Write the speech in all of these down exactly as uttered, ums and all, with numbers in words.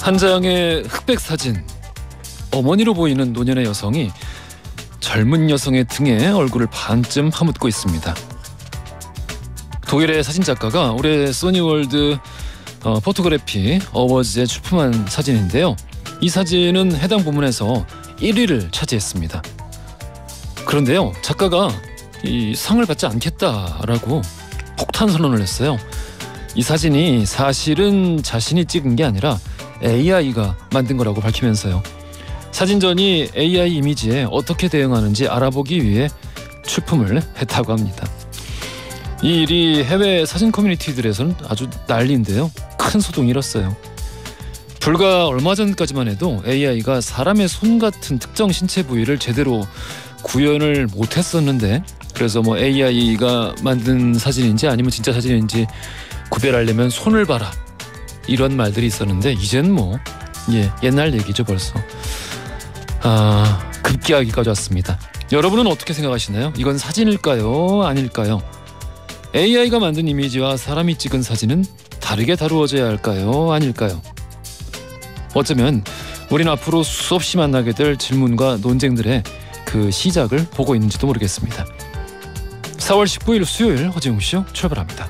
한 장의 흑백 사진. 어머니로 보이는 노년의 여성이 젊은 여성의 등에 얼굴을 반쯤 파묻고 있습니다. 독일의 사진작가가 올해 소니월드 어, 포토그래피 어워즈에 출품한 사진인데요. 이 사진은 해당 부문에서 일 위를 차지했습니다. 그런데요, 작가가 이 상을 받지 않겠다라고 폭탄 선언을 했어요. 이 사진이 사실은 자신이 찍은 게 아니라 에이아이가 만든 거라고 밝히면서요. 사진전이 에이아이 이미지에 어떻게 대응하는지 알아보기 위해 출품을 했다고 합니다. 이 일이 해외 사진 커뮤니티들에서는 아주 난리인데요. 큰 소동이 일었어요. 불과 얼마 전까지만 해도 에이아이가 사람의 손 같은 특정 신체 부위를 제대로 구현을 못했었는데, 그래서 뭐 에이아이가 만든 사진인지 아니면 진짜 사진인지 구별하려면 손을 봐라 이런 말들이 있었는데, 이젠 뭐 예, 옛날 얘기죠 벌써. 아, 급기야기까지 왔습니다. 여러분은 어떻게 생각하시나요? 이건 사진일까요? 아닐까요? 에이아이가 만든 이미지와 사람이 찍은 사진은 다르게 다루어져야 할까요? 아닐까요? 어쩌면 우린 앞으로 수없이 만나게 될 질문과 논쟁들의 그 시작을 보고 있는지도 모르겠습니다. 사월 십구일 수요일 허지웅쇼 출발합니다.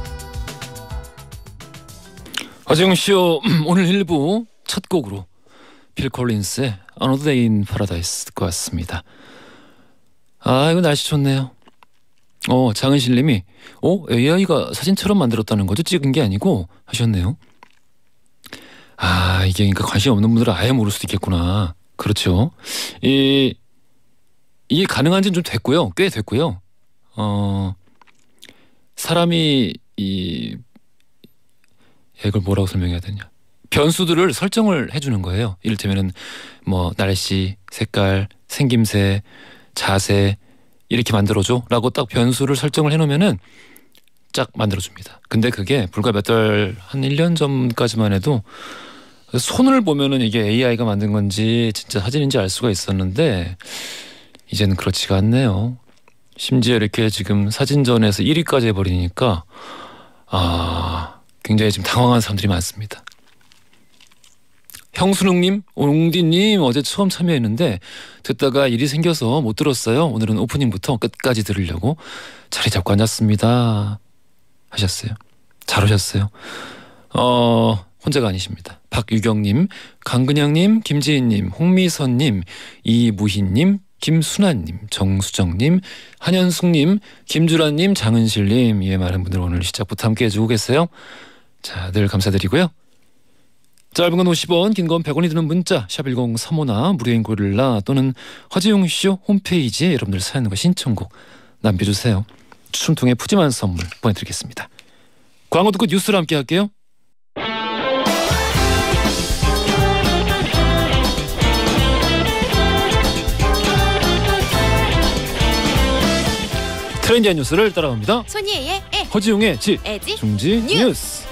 허지웅쇼 오늘 일 부 첫 곡으로 필 콜린스의 Another Day in Paradise 듣고 왔습니다. 아, 이거 날씨 좋네요. 어, 장은실님이 어? 에이아이가 사진처럼 만들었다는 거죠? 찍은 게 아니고 하셨네요. 아, 이게 그러니까 관심 없는 분들은 아예 모를 수도 있겠구나. 그렇죠. 이 이게 가능한지는 좀 됐고요. 꽤 됐고요. 어, 사람이 이 이걸 뭐라고 설명해야 되냐? 변수들을 설정을 해주는 거예요. 이를테면은 뭐 날씨, 색깔, 생김새, 자세 이렇게 만들어줘 라고 딱 변수를 설정을 해놓으면은 쫙 만들어줍니다. 근데 그게 불과 몇 달, 한 일 년 전까지만 해도 손을 보면은 이게 에이아이가 만든 건지 진짜 사진인지 알 수가 있었는데, 이제는 그렇지가 않네요. 심지어 이렇게 지금 사진전에서 일 위까지 해버리니까 아, 굉장히 지금 당황한 사람들이 많습니다. 형수능님, 옹디님 어제 처음 참여했는데 듣다가 일이 생겨서 못 들었어요. 오늘은 오프닝부터 끝까지 들으려고 자리 잡고 앉았습니다 하셨어요. 잘 오셨어요. 어, 혼자가 아니십니다. 박유경님, 강근영님, 김지인님, 홍미선님, 이무희님, 김순아님, 정수정님, 한현숙님, 김주라님, 장은실님, 예, 많은 분들 오늘 시작부터 함께 해주고 계세요. 자, 늘 감사드리고요. 짧은 건 오십 원, 긴 건 백 원이 드는 문자 샵 일공삼오나 무료인 고릴라 또는 허지웅쇼 홈페이지에 여러분들 사연과 신청곡 남겨주세요. 추첨 통해 푸짐한 선물 보내드리겠습니다. 광고 듣고 뉴스를 함께 할게요. 트렌디한 뉴스를 따라갑니다. 손예의 에, 허지웅의 지, 에지, 중지 뉴스. 뉴스.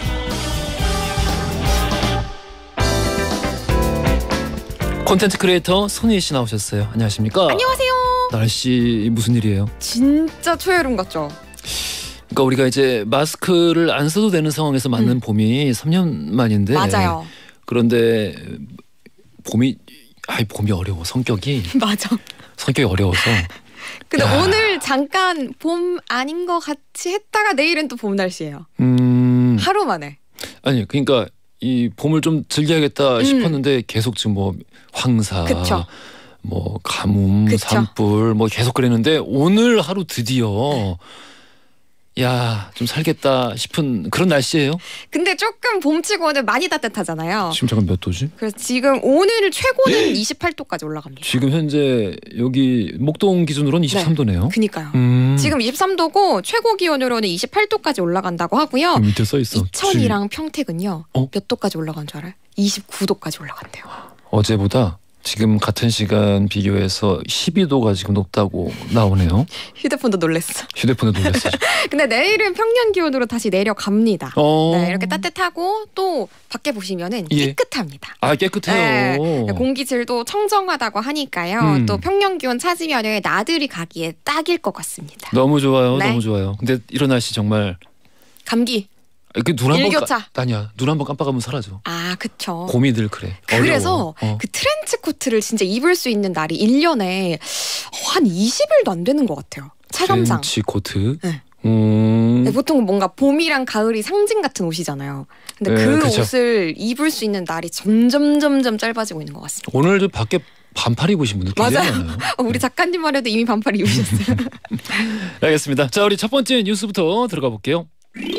콘텐츠 크리에이터 손예희 씨 나오셨어요. 안녕하십니까? 안녕하세요. 날씨 무슨 일이에요? 진짜 초여름 같죠? 그러니까 우리가 이제 마스크를 안 써도 되는 상황에서 맞는 음. 봄이 삼 년 만인데, 맞아요. 그런데 봄이 아이 봄이 어려워. 성격이 맞아. 성격이 어려워서. 근데 야. 오늘 잠깐 봄 아닌 것 같이 했다가 내일은 또 봄 날씨예요. 음. 하루 만에. 아니 그러니까 이 봄을 좀 즐겨야겠다 음. 싶었는데 계속 지금 뭐 황사, 그쵸. 뭐 가뭄, 그쵸. 산불 뭐 계속 그랬는데 오늘 하루 드디어 네. 야, 좀 살겠다 싶은 그런 날씨예요. 근데 조금 봄치고 오늘 많이 따뜻하잖아요. 지금 잠깐 몇 도지? 그래서 지금 오늘 최고는 이십팔 도까지 올라갑니다. 지금 현재 여기 목동 기준으로는 이십삼 도네요. 그니까요. 음. 지금 이십삼 도고 최고 기온으로는 이십팔 도까지 올라간다고 하고요. 그 밑에 써 있어. 이천이랑 평택은요. 어? 몇 도까지 올라간 줄 알아요? 이십구 도까지 올라간대요. 어제보다 지금 같은 시간 비교해서 십이 도가 지금 높다고 나오네요. 휴대폰도 놀랬어. 휴대폰에 놀랐어요. 근데 내일은 평년 기온으로 다시 내려갑니다. 어. 네, 이렇게 따뜻하고 또 밖에 보시면은 예. 깨끗합니다. 아, 깨끗해요. 네, 공기질도 청정하다고 하니까요. 음. 또 평년 기온 찾으면은 나들이 가기에 딱일 것 같습니다. 너무 좋아요. 네. 너무 좋아요. 근데 이런 날씨 정말 감기. 그눈 한번 일교차. 아니야. 눈 한번 깜빡하면 사라져. 아, 그쵸. 곰이들 그래. 그래서 어. 그 트렌치 코트를 진짜 입을 수 있는 날이 일 년에 한 이십 일도 안 되는 것 같아요. 체감상. 트렌치 코트. 네. 음. 네, 보통 뭔가 봄이랑 가을이 상징 같은 옷이잖아요. 근데 네, 그 그쵸. 옷을 입을 수 있는 날이 점점 점점 짧아지고 있는 것 같습니다. 오늘 저 밖에 반팔 입으신 분들 굉장히 맞아요. 많아요. 어, 우리 작가님만 해도 이미 반팔 입으셨어요. 알겠습니다. 자, 우리 첫 번째 뉴스부터 들어가 볼게요.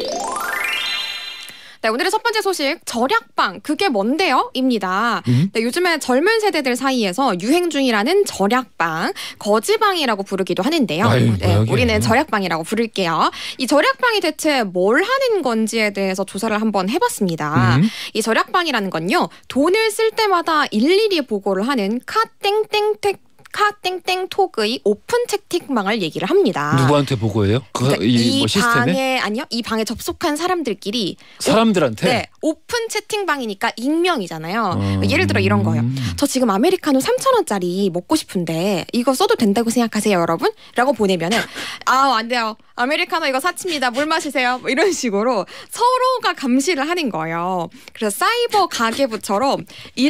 네, 오늘의 첫 번째 소식, 절약방 그게 뭔데요? 입니다. 음? 네, 요즘에 젊은 세대들 사이에서 유행 중이라는 절약방, 거지방이라고 부르기도 하는데요. 아유, 네, 뭐야, 우리는 절약방이라고 부를게요. 이 절약방이 대체 뭘 하는 건지에 대해서 조사를 한번 해봤습니다. 음? 이 절약방이라는 건요, 돈을 쓸 때마다 일일이 보고를 하는 카땡땡택 카땡땡톡의 오픈 채팅방을 얘기를 합니다. 누구한테 보고해요? 그, 그러니까 이, 이 뭐 시스템에? 방에 아니요, 이 방에 접속한 사람들끼리 사람들한테? 네, 오픈 채팅방이니까 익명이잖아요. 어... 예를 들어 이런 거예요. 저 지금 아메리카노 삼천 원짜리 먹고 싶은데 이거 써도 된다고 생각하세요, 여러분? 라고 보내면은 아, 안 돼요. 아메리카노 이거 사치입니다. 물 마시세요. 뭐 이런 식으로 서로가 감시를 하는 거예요. 그래서 사이버 가계부처럼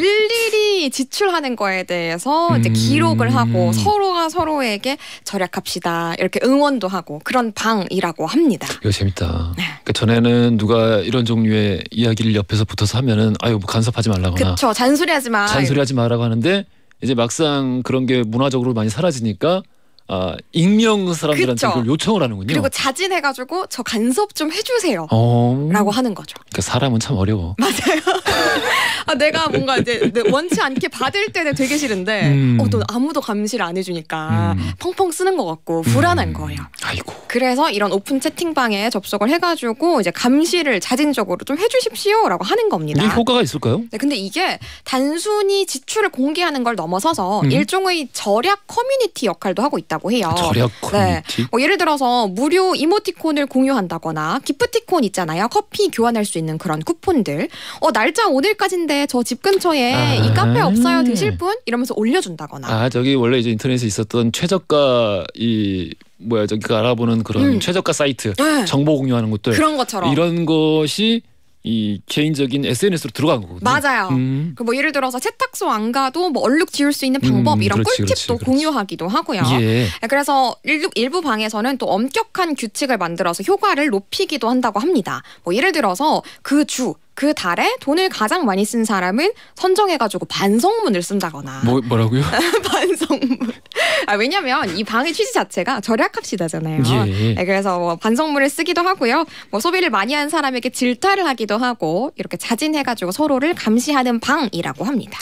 일일이 지출하는 거에 대해서 이제 기록을 하고 서로가 서로에게 절약합시다. 이렇게 응원도 하고 그런 방이라고 합니다. 이거 재밌다. 네. 그러니까 전에는 누가 이런 종류의 이야기를 옆에서 붙어서 하면은 아유 뭐 간섭하지 말라거나 그쵸. 잔소리하지 마. 잔소리하지 말라고 하는데 이제 막상 그런 게 문화적으로 많이 사라지니까 아, 익명 사람들한테 그쵸. 그걸 요청을 하는군요. 그리고 자진해가지고 저 간섭 좀 해주세요. 어... 라고 하는 거죠. 그러니까 사람은 참 어려워. 맞아요. 아, 내가 뭔가 이제 원치 않게 받을 때는 되게 싫은데 음. 어, 또 아무도 감시를 안 해주니까 음. 펑펑 쓰는 것 같고 불안한 음. 거예요. 아이고. 그래서 이런 오픈 채팅방에 접속을 해가지고 이제 감시를 자진적으로 좀 해주십시오라고 하는 겁니다. 이게 효과가 있을까요? 네, 근데 이게 단순히 지출을 공개하는 걸 넘어서서 음. 일종의 절약 커뮤니티 역할도 하고 있다고 해요. 절약 커뮤니티? 네. 뭐 예를 들어서 무료 이모티콘을 공유한다거나 기프티콘 있잖아요. 커피 교환할 수 있는 그런 쿠폰들. 어, 날짜 오늘까지인데 저 집 근처에 아. 이 카페 없어요. 드실 분? 이러면서 올려준다거나. 아 저기 원래 이제 인터넷에 있었던 최저가 이 뭐야 저기 그 알아보는 그런 음. 최저가 사이트 네. 정보 공유하는 것들 그런 것처럼. 이런 것이 이 개인적인 에스엔에스로 들어간 거거든요. 맞아요. 음. 그 뭐 예를 들어서 세탁소 안 가도 뭐 얼룩 지울 수 있는 방법 음, 이런 그렇지, 꿀팁도 그렇지, 그렇지. 공유하기도 하고요. 예. 그래서 일부, 일부 방에서는 또 엄격한 규칙을 만들어서 효과를 높이기도 한다고 합니다. 뭐 예를 들어서 그 주, 그 달에 돈을 가장 많이 쓴 사람은 선정해가지고 반성문을 쓴다거나. 뭐 뭐라고요? 반성문. 아, 왜냐면 이 방의 취지 자체가 절약합시다잖아요. 예. 네, 그래서 뭐 반성문을 쓰기도 하고요. 뭐 소비를 많이 한 사람에게 질타를 하기도 하고 이렇게 자진해가지고 서로를 감시하는 방이라고 합니다.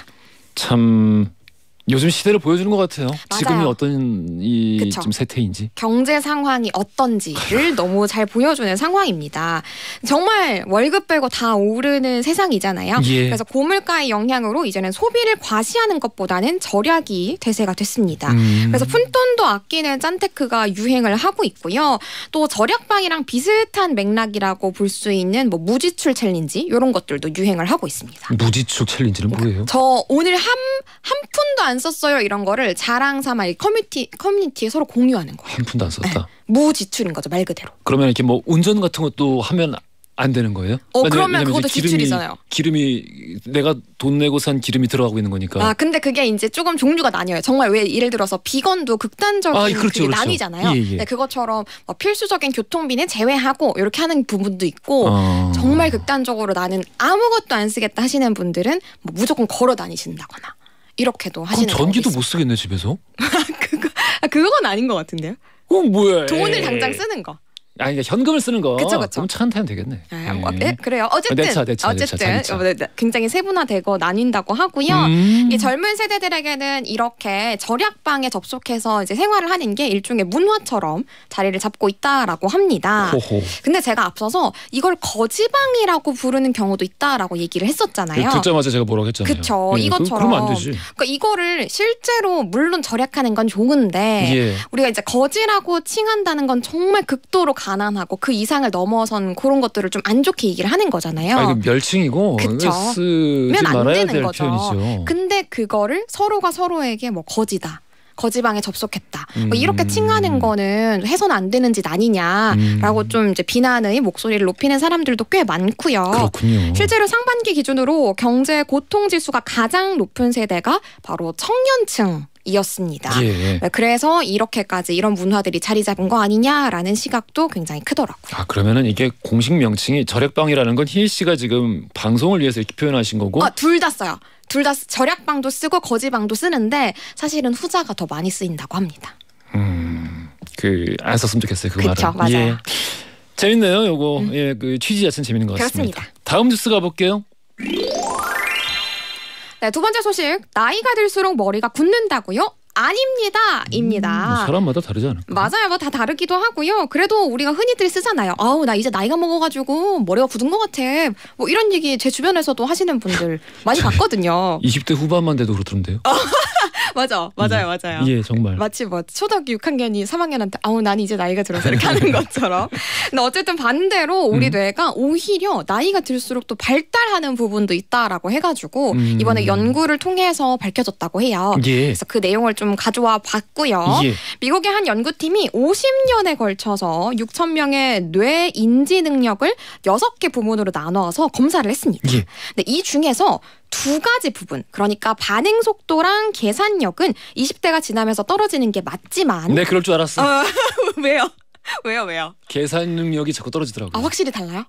참 요즘 시대를 보여주는 것 같아요. 맞아요. 지금이 어떤 이 그쵸. 좀 세태인지. 경제 상황이 어떤지를 너무 잘 보여주는 상황입니다. 정말 월급 빼고 다 오르는 세상이잖아요. 예. 그래서 고물가의 영향으로 이제는 소비를 과시하는 것보다는 절약이 대세가 됐습니다. 음. 그래서 푼돈도 아끼는 짠테크가 유행을 하고 있고요. 또 절약방이랑 비슷한 맥락이라고 볼 수 있는 뭐 무지출 챌린지 이런 것들도 유행을 하고 있습니다. 무지축 챌린지는 뭐예요? 저 오늘 한, 한 푼도 안 썼어요 이런 거를 자랑 삼아 이 커뮤니티, 커뮤니티에 서로 공유하는 거예요. 한 푼도 안 썼다. 무지출인 거죠, 말 그대로. 그러면 이렇게 뭐 운전 같은 것도 하면 안 되는 거예요? 어, 왜냐면- 그러면 왜냐면 그것도 이제 기름이- 지출이잖아요. 기름이 내가 돈 내고 산 기름이 들어가고 있는 거니까. 아, 근데 그게 이제 조금 종류가 나뉘어요. 정말 왜 예를 들어서 비건도 극단적인 아, 그렇죠, 그게 그렇죠. 나뉘잖아요. 예, 예. 네, 그것처럼 뭐 필수적인 교통비는 제외하고 이렇게 하는 부분도 있고 어. 정말 극단적으로 나는 아무것도 안 쓰겠다 하시는 분들은 뭐 무조건 걸어 다니신다거나 이렇게도 그럼 하시는 전기도 경우도 못 쓰겠네 집에서? 그거, 아, 그건 아닌 것 같은데요. 어 뭐야? 돈을 에이. 당장 쓰는 거. 아니 그러니까 현금을 쓰는 거. 그쵸, 그쵸. 그럼 차 한 타면 되겠네. 네, 예. 뭐, 네, 그래요. 어쨌든 내 차, 내 차, 내 차, 어쨌든 자기 차. 어, 네, 네, 굉장히 세분화되고 나뉜다고 하고요. 음. 이 젊은 세대들에게는 이렇게 절약방에 접속해서 이제 생활을 하는 게 일종의 문화처럼 자리를 잡고 있다라고 합니다. 호호. 근데 제가 앞서서 이걸 거지방이라고 부르는 경우도 있다라고 얘기를 했었잖아요. 듣자마자 제가 뭐라고 했잖아요. 그쵸. 예, 이것처럼. 그, 그러면 안 되지. 그러니까 이거를 실제로 물론 절약하는 건 좋은데 예. 우리가 이제 거지라고 칭한다는 건 정말 극도로 가난하고 그 이상을 넘어선 그런 것들을 좀 안 좋게 얘기를 하는 거잖아요. 아 이거 멸칭이고 그쵸. 쓰지 면 안 말아야 되는 될 거죠. 표현이죠. 근데 그거를 서로가 서로에게 뭐 거지다. 거지방에 접속했다. 음. 뭐 이렇게 칭하는 거는 해서는 안 되는 짓 아니냐라고 음. 좀 이제 비난의 목소리를 높이는 사람들도 꽤 많고요. 그렇군요. 실제로 상반기 기준으로 경제 고통 지수가 가장 높은 세대가 바로 청년층. 이었습니다. 예. 그래서 이렇게까지 이런 문화들이 자리 잡은 거 아니냐라는 시각도 굉장히 크더라고요. 아 그러면은 이게 공식 명칭이 절약방이라는 건 희희 씨가 지금 방송을 위해서 이렇게 표현하신 거고? 아, 둘 다 써요. 둘 다 절약방도 쓰고 거지방도 쓰는데 사실은 후자가 더 많이 쓰인다고 합니다. 음, 그 안 썼으면 좋겠어요. 그 그쵸, 말은. 맞아요. 예. 재밌네요. 요거 음. 예, 그 취지 자체는 재밌는 것 같습니다. 그렇습니다. 다음 뉴스 가볼게요. 네, 두 번째 소식. 나이가 들수록 머리가 굳는다고요? 아닙니다. 입니다. 음, 사람마다 다르지 않을까? 맞아요. 뭐 다 다르기도 하고요. 그래도 우리가 흔히들 쓰잖아요. 아우 나 이제 나이가 먹어가지고 머리가 굳은 것 같아. 뭐 이런 얘기 제 주변에서도 하시는 분들 많이 봤거든요. 이십 대 후반만 돼도 그렇던데요. 맞아. 맞아요. 맞아요. 예, 정말. 마치 뭐 초등학교 육 학년이 삼 학년한테 아우 난 이제 나이가 들어서 이렇게 하는 것처럼. 근데 어쨌든 반대로 우리 음. 뇌가 오히려 나이가 들수록 또 발달하는 부분도 있다라고 해가지고 음. 이번에 연구를 통해서 밝혀졌다고 해요. 예. 그래서 그 내용을 좀 가져와 봤고요. 예. 미국의 한 연구팀이 오십 년에 걸쳐서 육천 명의 뇌 인지 능력을 여섯 개 부문으로 나눠서 검사를 했습니다. 예. 근데 이 중에서 두 가지 부분, 그러니까 반응 속도랑 계산력은 이십 대가 지나면서 떨어지는 게 맞지만 네, 그럴 줄 알았어. 어, 왜요? 왜요? 왜요? 계산 능력이 자꾸 떨어지더라고요. 아 확실히 달라요?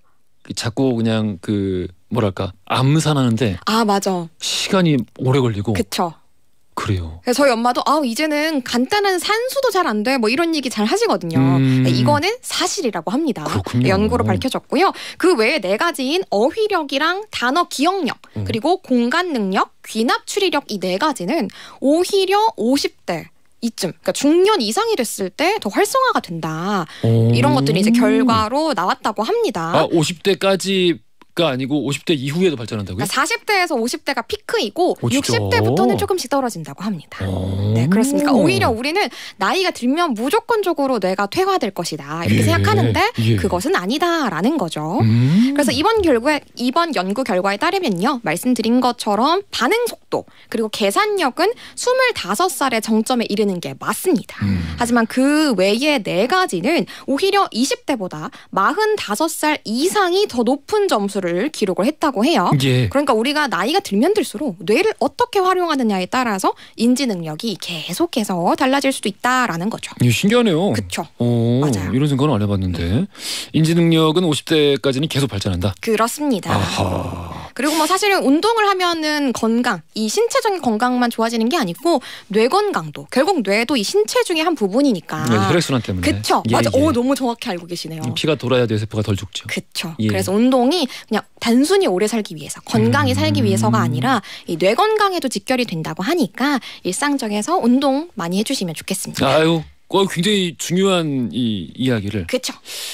자꾸 그냥 그 뭐랄까 암산하는데 아 맞아. 시간이 오래 걸리고 그쵸. 그래요. 그래서 저희 엄마도 아 이제는 간단한 산수도 잘 안 돼 뭐 이런 얘기 잘 하시거든요. 음. 이거는 사실이라고 합니다. 그렇군요. 연구로 밝혀졌고요. 그 외에 네 가지인 어휘력이랑 단어 기억력 음. 그리고 공간 능력, 귀납 추리력 이 네 가지는 오히려 오십 대 이쯤 그러니까 중년 이상이 됐을 때 더 활성화가 된다. 오. 이런 것들이 이제 결과로 나왔다고 합니다. 아, 오십 대까지가 아니고 오십 대 이후에도 발전한다고요? 그러니까 사십 대에서 오십 대가 피크이고 오, 진짜? 육십 대부터는 조금씩 떨어진다고 합니다. 오. 네, 그렇습니까? 오히려 우리는 나이가 들면 무조건적으로 뇌가 퇴화될 것이다 이렇게 예, 생각하는데 예. 그것은 아니다라는 거죠. 음. 그래서 이번 결과에 이번 연구 결과에 따르면요, 말씀드린 것처럼 반응 속도 그리고 계산력은 스물다섯 살의 정점에 이르는 게 맞습니다. 음. 하지만 그 외의 네 가지는 오히려 이십 대보다 마흔다섯 살 이상이 더 높은 점수를 기록을 했다고 해요. 예. 그러니까 우리가 나이가 들면 들수록 뇌를 어떻게 활용하느냐에 따라서 인지 능력이 계속해서 달라질 수도 있다라는 거죠. 이거 신기하네요. 그쵸. 오, 맞아요. 이런 생각은 안 해봤는데 인지 능력은 오십 대까지는 계속 발전한다. 그렇습니다. 아하. 그리고 뭐 사실은 운동을 하면은 건강, 이 신체적인 건강만 좋아지는 게 아니고 뇌 건강도 결국 뇌도 이 신체 중에 한 부분이니까. 네, 혈액순환 때문에. 그쵸. 예, 맞아. 예. 오 너무 정확히 알고 계시네요. 피가 돌아야 뇌세포가 덜 죽죠. 그쵸. 예. 그래서 운동이 그냥 단순히 오래 살기 위해서 건강히 음. 살기 위해서가 아니라 이 뇌 건강에도 직결이 된다고 하니까 일상적에서 운동 많이 해주시면 좋겠습니다. 아유, 어, 굉장히 중요한 이 이야기를 그쵸.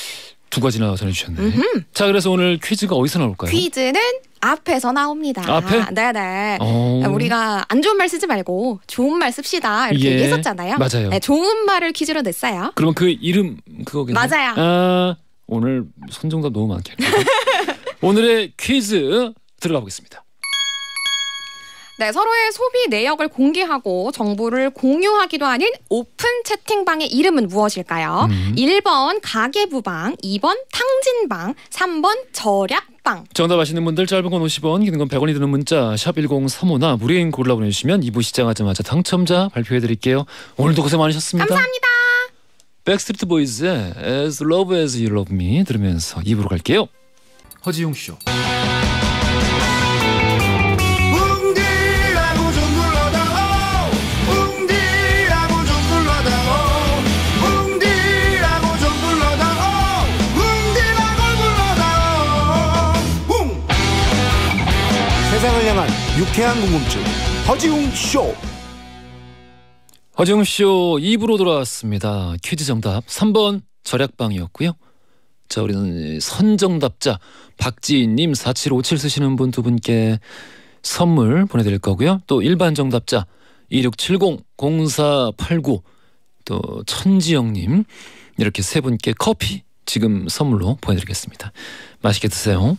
두 가지나 전해주셨네. 자, 그래서 오늘 퀴즈가 어디서 나올까요? 퀴즈는 앞에서 나옵니다. 앞에? 네네. 어. 우리가 안 좋은 말 쓰지 말고 좋은 말 씁시다 이렇게 예. 얘기했었잖아요. 맞아요. 네, 좋은 말을 퀴즈로 냈어요. 그러면 그 이름 그거겠네요. 맞아요. 아, 오늘 선정답 너무 많겠네요. 오늘의 퀴즈 들어가 보겠습니다. 네, 서로의 소비 내역을 공개하고 정보를 공유하기도 하는 오픈 채팅방의 이름은 무엇일까요? 음. 일 번 가계부방, 이 번 탕진방, 삼 번 절약방. 정답 아시는 분들 짧은 건 오십 원, 긴 건 백 원이 드는 문자 샵 일공삼오나 무료인 골라 보내주시면 이 부 시작하자마자 당첨자 발표해드릴게요. 오늘도 고생 많으셨습니다. 감사합니다. 백스트리트 보이즈의 As Love As You Love Me 들으면서 이 부로 갈게요. 허지용 쇼. 세상을 향한 유쾌한 궁금증 허지웅 쇼. 허지용 쇼 이 부로 돌아왔습니다. 퀴즈 정답 삼 번 절약방이었고요. 자, 우리는 선정답자 박지인님 사칠오칠 쓰시는 분 두 분께 선물 보내드릴 거고요. 또 일반 정답자 이육칠공 공사팔구 또 천지영님 이렇게 세 분께 커피 지금 선물로 보내드리겠습니다. 맛있게 드세요.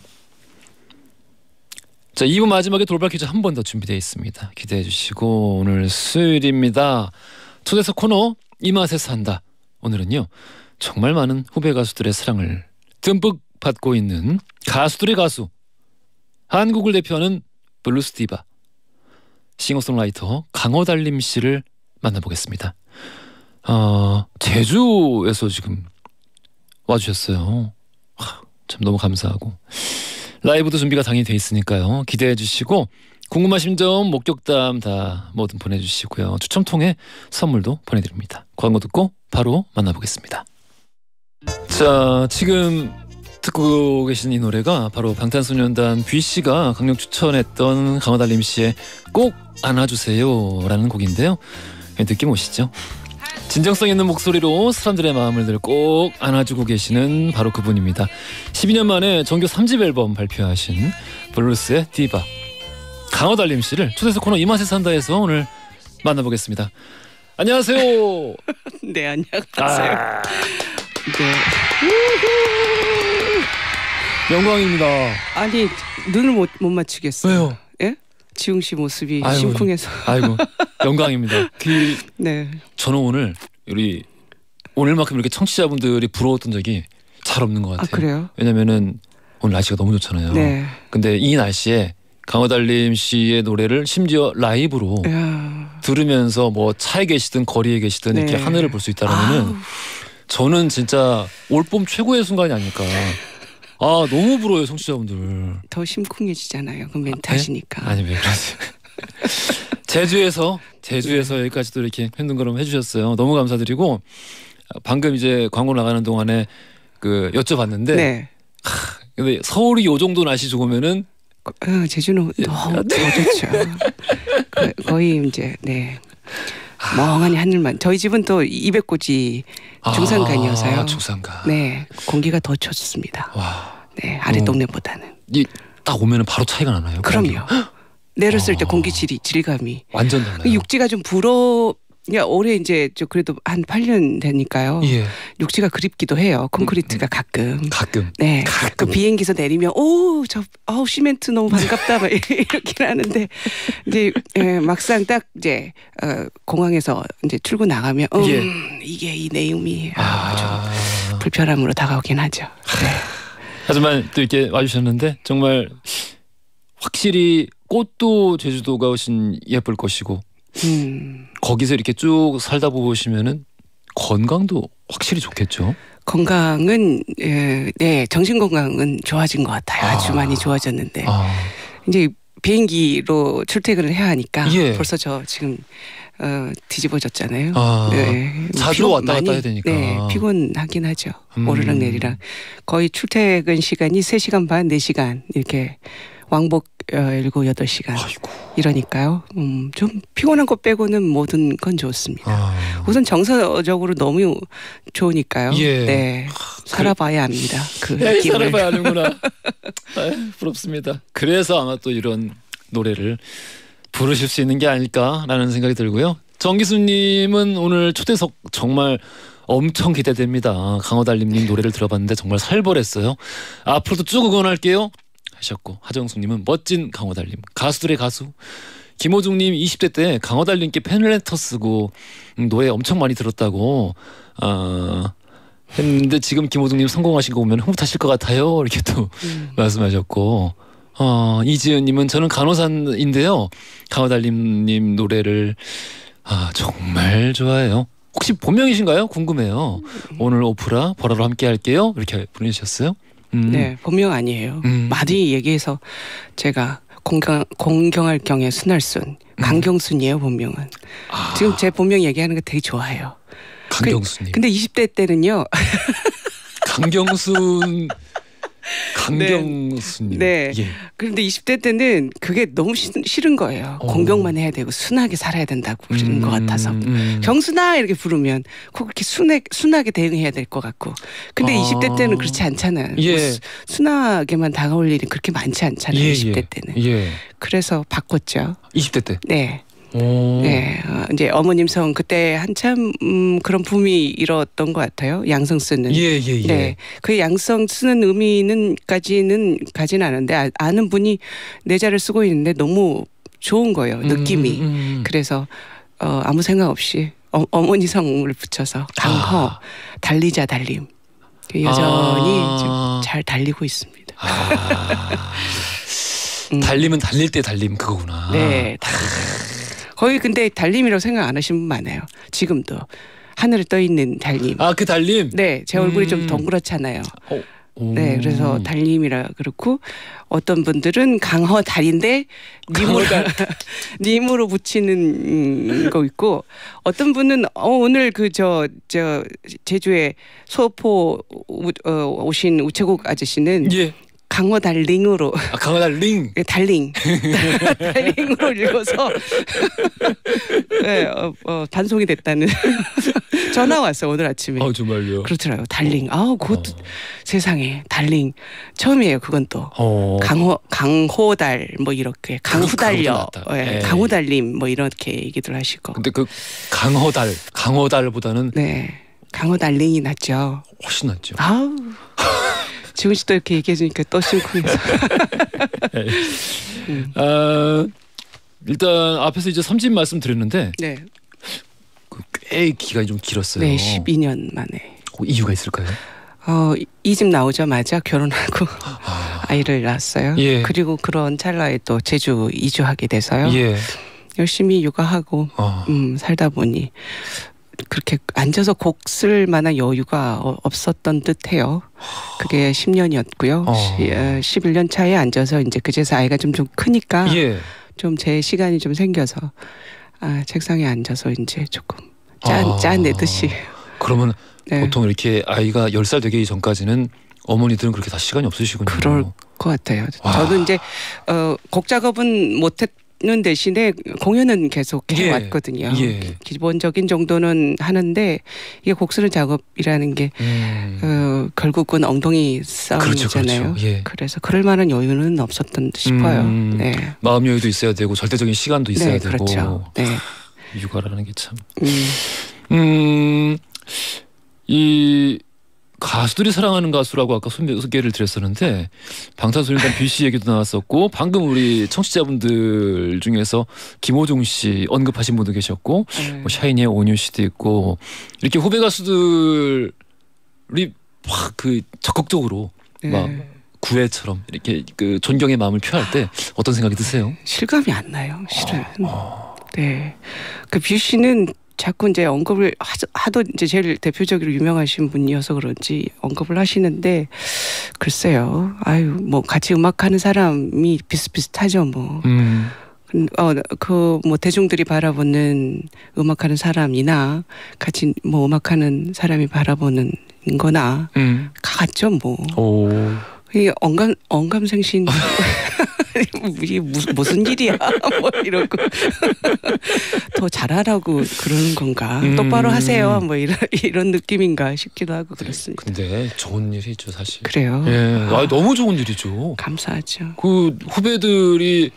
자, 이 부 마지막에 돌발 퀴즈 한 번 더 준비되어 있습니다. 기대해 주시고 오늘 수요일입니다. 초대석 코너 이 맛에 산다. 오늘은요 정말 많은 후배 가수들의 사랑을 듬뿍 받고 있는 가수들의 가수, 한국을 대표하는 블루스 디바 싱어송라이터 강허달림 씨를 만나보겠습니다. 어, 제주에서 지금 와주셨어요. 하, 참 너무 감사하고 라이브도 준비가 당연히 돼 있으니까요. 기대해 주시고 궁금하신 점, 목격담 다 뭐든 보내주시고요. 추첨 통해 선물도 보내드립니다. 광고 듣고 바로 만나보겠습니다. 자, 지금 듣고 계신 이 노래가 바로 방탄소년단 뷔씨가 강력 추천했던 강허달림 씨의 꼭 안아주세요 라는 곡인데요. 느낌 오시죠? 진정성 있는 목소리로 사람들의 마음을 늘 꼭 안아주고 계시는 바로 그분입니다. 십이 년 만에 정규 삼 집 앨범 발표하신 블루스의 디바 강허달림 씨를 초대석 코너 이 맛에 산다에서 오늘 만나보겠습니다. 안녕하세요. 네, 안녕하세요. 아, 네. 영광입니다. 아니 눈을 못, 못 맞추겠어요. 왜요? 예? 지웅 씨 모습이 아유, 심쿵해서. 아이고 영광입니다. 그 네. 저는 오늘 우리 오늘만큼 이렇게 청취자분들이 부러웠던 적이 잘 없는 것 같아요. 아, 그래요? 왜냐면은 오늘 날씨가 너무 좋잖아요. 네. 근데 이 날씨에 강허달림 씨의 노래를 심지어 라이브로 야. 들으면서 뭐 차에 계시든 거리에 계시든 네. 이렇게 하늘을 볼 수 있다라면은 저는 진짜 올봄 최고의 순간이 아닐까. 아 너무 부러워요 청취자분들. 더 심쿵해지잖아요. 그 멘트 네? 하시니까. 아니 왜 그러세요. 제주에서 제주에서 여기까지도 이렇게 힘든 걸음 해주셨어요. 너무 감사드리고 방금 이제 광고 나가는 동안에 그 여쭤봤는데 네. 하, 근데 서울이 요 정도 날씨 좋으면은 어, 제주는 너무 더 좋죠. 거, 거의 이제 네. 멍하니 하늘만. 저희 집은 또 이백고지 중산간이어서요. 아, 중산간. 네, 공기가 더 좋습니다. 와. 네, 아래 어. 동네보다는. 이 딱 오면은 바로 차이가 나나요? 그럼요. 공기가? 내렸을 때 아. 공기 질이 질감이. 완전 달라요. 육지가 좀 불어. 야, 올해 이제 저 그래도 한 팔 년 되니까요. 예. 육지가 그립기도 해요. 콘크리트가 가끔. 가끔. 네. 가끔. 그 비행기에서 내리면 오, 저 아우 시멘트 너무 반갑다 막 이렇게 하는데 이제 예, 막상 딱 이제 어, 공항에서 이제 출구 나가면 음, 예. 이게 이 내용이 아. 아주 불편함으로 다가오긴 하죠. 네. 하지만 또 이렇게 와주셨는데 정말 확실히 꽃도 제주도가 훨씬 예쁠 것이고 음. 거기서 이렇게 쭉 살다 보시면은 건강도 확실히 좋겠죠. 건강은 예, 네 정신 건강은 좋아진 것 같아요. 아주 아. 많이 좋아졌는데 아. 이제 비행기로 출퇴근을 해야 하니까 예. 벌써 저 지금 어, 뒤집어졌잖아요. 아. 네. 자주 피곤 왔다 갔다 많이, 해야 되니까. 네, 피곤하긴 하죠. 음. 오르락 내리락. 거의 출퇴근 시간이 세 시간 반, 네 시간 이렇게 왕복 일곱, 여덟 시간 아이고. 이러니까요. 음, 좀 피곤한 것 빼고는 모든 건 좋습니다. 아. 우선 정서적으로 너무 좋으니까요. 예. 네. 살아봐야 합니다. 그 야, 이 느낌을. 살아봐야 하는구나. 아유, 부럽습니다. 그래서 아마 또 이런 노래를 부르실 수 있는 게 아닐까라는 생각이 들고요. 정기수님은 오늘 초대석 정말 엄청 기대됩니다. 강허달림님 노래를 들어봤는데 정말 살벌했어요. 앞으로도 쭉 응원할게요 하셨고, 하정숙님은 멋진 강허달림, 가수들의 가수. 김호중님 이십 대 때 강허달림께 팬레터 쓰고 노래 엄청 많이 들었다고 아, 했는데 지금 김호중님 성공하신 거 보면 흐뭇하실 것 같아요 이렇게 또 음. 말씀하셨고, 어, 이지은님은 저는 간호사인데요 강허달림님 노래를 아, 정말 좋아해요. 혹시 본명이신가요? 궁금해요. 오늘 오프라 보라로 함께 할게요 이렇게 보내주셨어요. 음. 네, 본명 아니에요. 음. 많이 얘기해서 제가 공경, 공경할 경의 순할순 강경순이에요. 본명은. 아, 지금 제 본명 얘기하는 거 되게 좋아해요. 강경순님. 근데 이십 대 때는요. 강경순 강경순님. 네. 예. 그런데 이십 대 때는 그게 너무 시, 싫은 거예요. 어. 공경만 해야 되고 순하게 살아야 된다고 그러는 음, 것 같아서. 음. 경순아 이렇게 부르면 꼭 그렇게 순해, 순하게 대응해야 될 것 같고. 근데 아. 이십 대 때는 그렇지 않잖아요. 예. 뭐 수, 순하게만 다가올 일이 그렇게 많지 않잖아요. 예, 이십 대 예. 때는. 예. 그래서 바꿨죠. 이십 대 때. 네. 오. 네. 어, 이제 어머님 성 그때 한참 음, 그런 붐이 일었던 것 같아요. 양성 쓰는. 예, 예, 예. 네, 그 양성 쓰는 의미는까지는 가진 않은데 아, 아는 분이 내자를 쓰고 있는데 너무 좋은 거예요. 느낌이. 음, 음, 음. 그래서 어, 아무 생각 없이 어, 어머니 성을 붙여서 강허 아. 달리자 달림. 여전히 아. 지금 잘 달리고 있습니다. 아. 음. 달림은 달릴 때 달림 그거구나. 네, 달리자. 거의 근데 달림이라고 생각 안 하시는 분 많아요. 지금도 하늘에 떠 있는 달림. 아, 그 달림. 네, 제 얼굴이 음. 좀 동그랗잖아요. 어. 오. 네, 그래서 달림이라 그렇고 어떤 분들은 강허 달인데 님으로 님으로 붙이는 거 있고 어떤 분은 어, 오늘 그 저 저 제주에 소포 우, 어, 오신 우체국 아저씨는 예. 강허 달링으로 아, 강호 달링. 달링 달링으로 읽어서 네, 어, 어, 단속이 됐다는 전화 왔어요 오늘 아침에. 아, 정말요. 그렇더라고요. 달링. 아, 그것도 어. 세상에 달링 처음이에요. 그건 또 어. 강호 강호달 뭐 이렇게 강후달려, 그것보다 낫다. 예, 예. 강후달림 뭐 이렇게 얘기들 하시고. 근데 그 강허달, 강허달보다는 네, 강호달링이 낫죠. 훨씬 낫죠. 아우. 지훈 씨도 이렇게 얘기해 주니까 또 심쿵해서. 음. 아, 일단 앞에서 이제 삼집 말씀드렸는데 네, 그 꽤 기간이 좀 길었어요. 네, 십이 년 만에. 그 이유가 있을까요? 어, 이 집 나오자마자 결혼하고 아, 아이를 낳았어요. 예. 그리고 그런 찰나에 또 제주 이주하게 돼서요. 예. 열심히 육아하고 어. 음, 살다 보니 그렇게 앉아서 곡 쓸 만한 여유가 어, 없었던 듯해요. 그게 십 년이었고요. 어. 시, 어, 십일 년 차에 앉아서 이제 그제서 아이가 좀 좀 크니까 예. 좀 제 시간이 좀 생겨서 아, 책상에 앉아서 이제 조금 짠 아. 짜내듯이. 그러면 네. 보통 이렇게 아이가 열 살 되기 전까지는 어머니들은 그렇게 다 시간이 없으시군요. 그럴 것 같아요. 와. 저도 이제 어, 곡 작업은 못했는 대신에 공연은 계속 예. 해왔거든요. 예. 기본적인 정도는 하는데 이게 곡 쓰는 작업이라는 게 음. 어, 결국은 엉덩이 그렇죠, 싸움이잖아요. 그렇죠. 예. 그래서 그럴 만한 여유는 없었던 듯 싶어요. 음. 네, 마음 여유도 있어야 되고 절대적인 시간도 있어야 네, 되고. 그렇죠. 네, 육아라는 게 참. 음, 음, 이 가수들이 사랑하는 가수라고 아까 소개를 드렸었는데 방탄소년단 뷰씨 얘기도 나왔었고 방금 우리 청취자분들 중에서 김호중 씨 언급하신 분도 계셨고 네. 뭐 샤이니의 온유 씨도 있고 이렇게 후배 가수들이 확 그 적극적으로 네. 막 구애처럼 이렇게 그 존경의 마음을 표할 때 어떤 생각이 드세요? 실감이 안 나요. 실은. 어. 네, 그 뷰 씨는 자꾸 이제 언급을 하도, 하도 이제 제일 대표적으로 유명하신 분이어서 그런지 언급을 하시는데 글쎄요. 아유 뭐 같이 음악하는 사람이 비슷비슷하죠 뭐. 음. 어 그 뭐 대중들이 바라보는 음악하는 사람이나 같이 뭐 음악하는 사람이 바라보는 거나 음. 같죠 뭐. 오. 이게 언감 언감생신 이게 무슨 무슨 일이야 뭐 이러고 더 잘하라고 그러는 건가 음. 똑바로 하세요 뭐 이런 이런 느낌인가 싶기도 하고 그렇습니다. 근데 좋은 일이죠 사실. 그래요. 예, 아, 너무 좋은 일이죠. 감사하죠. 그 후배들이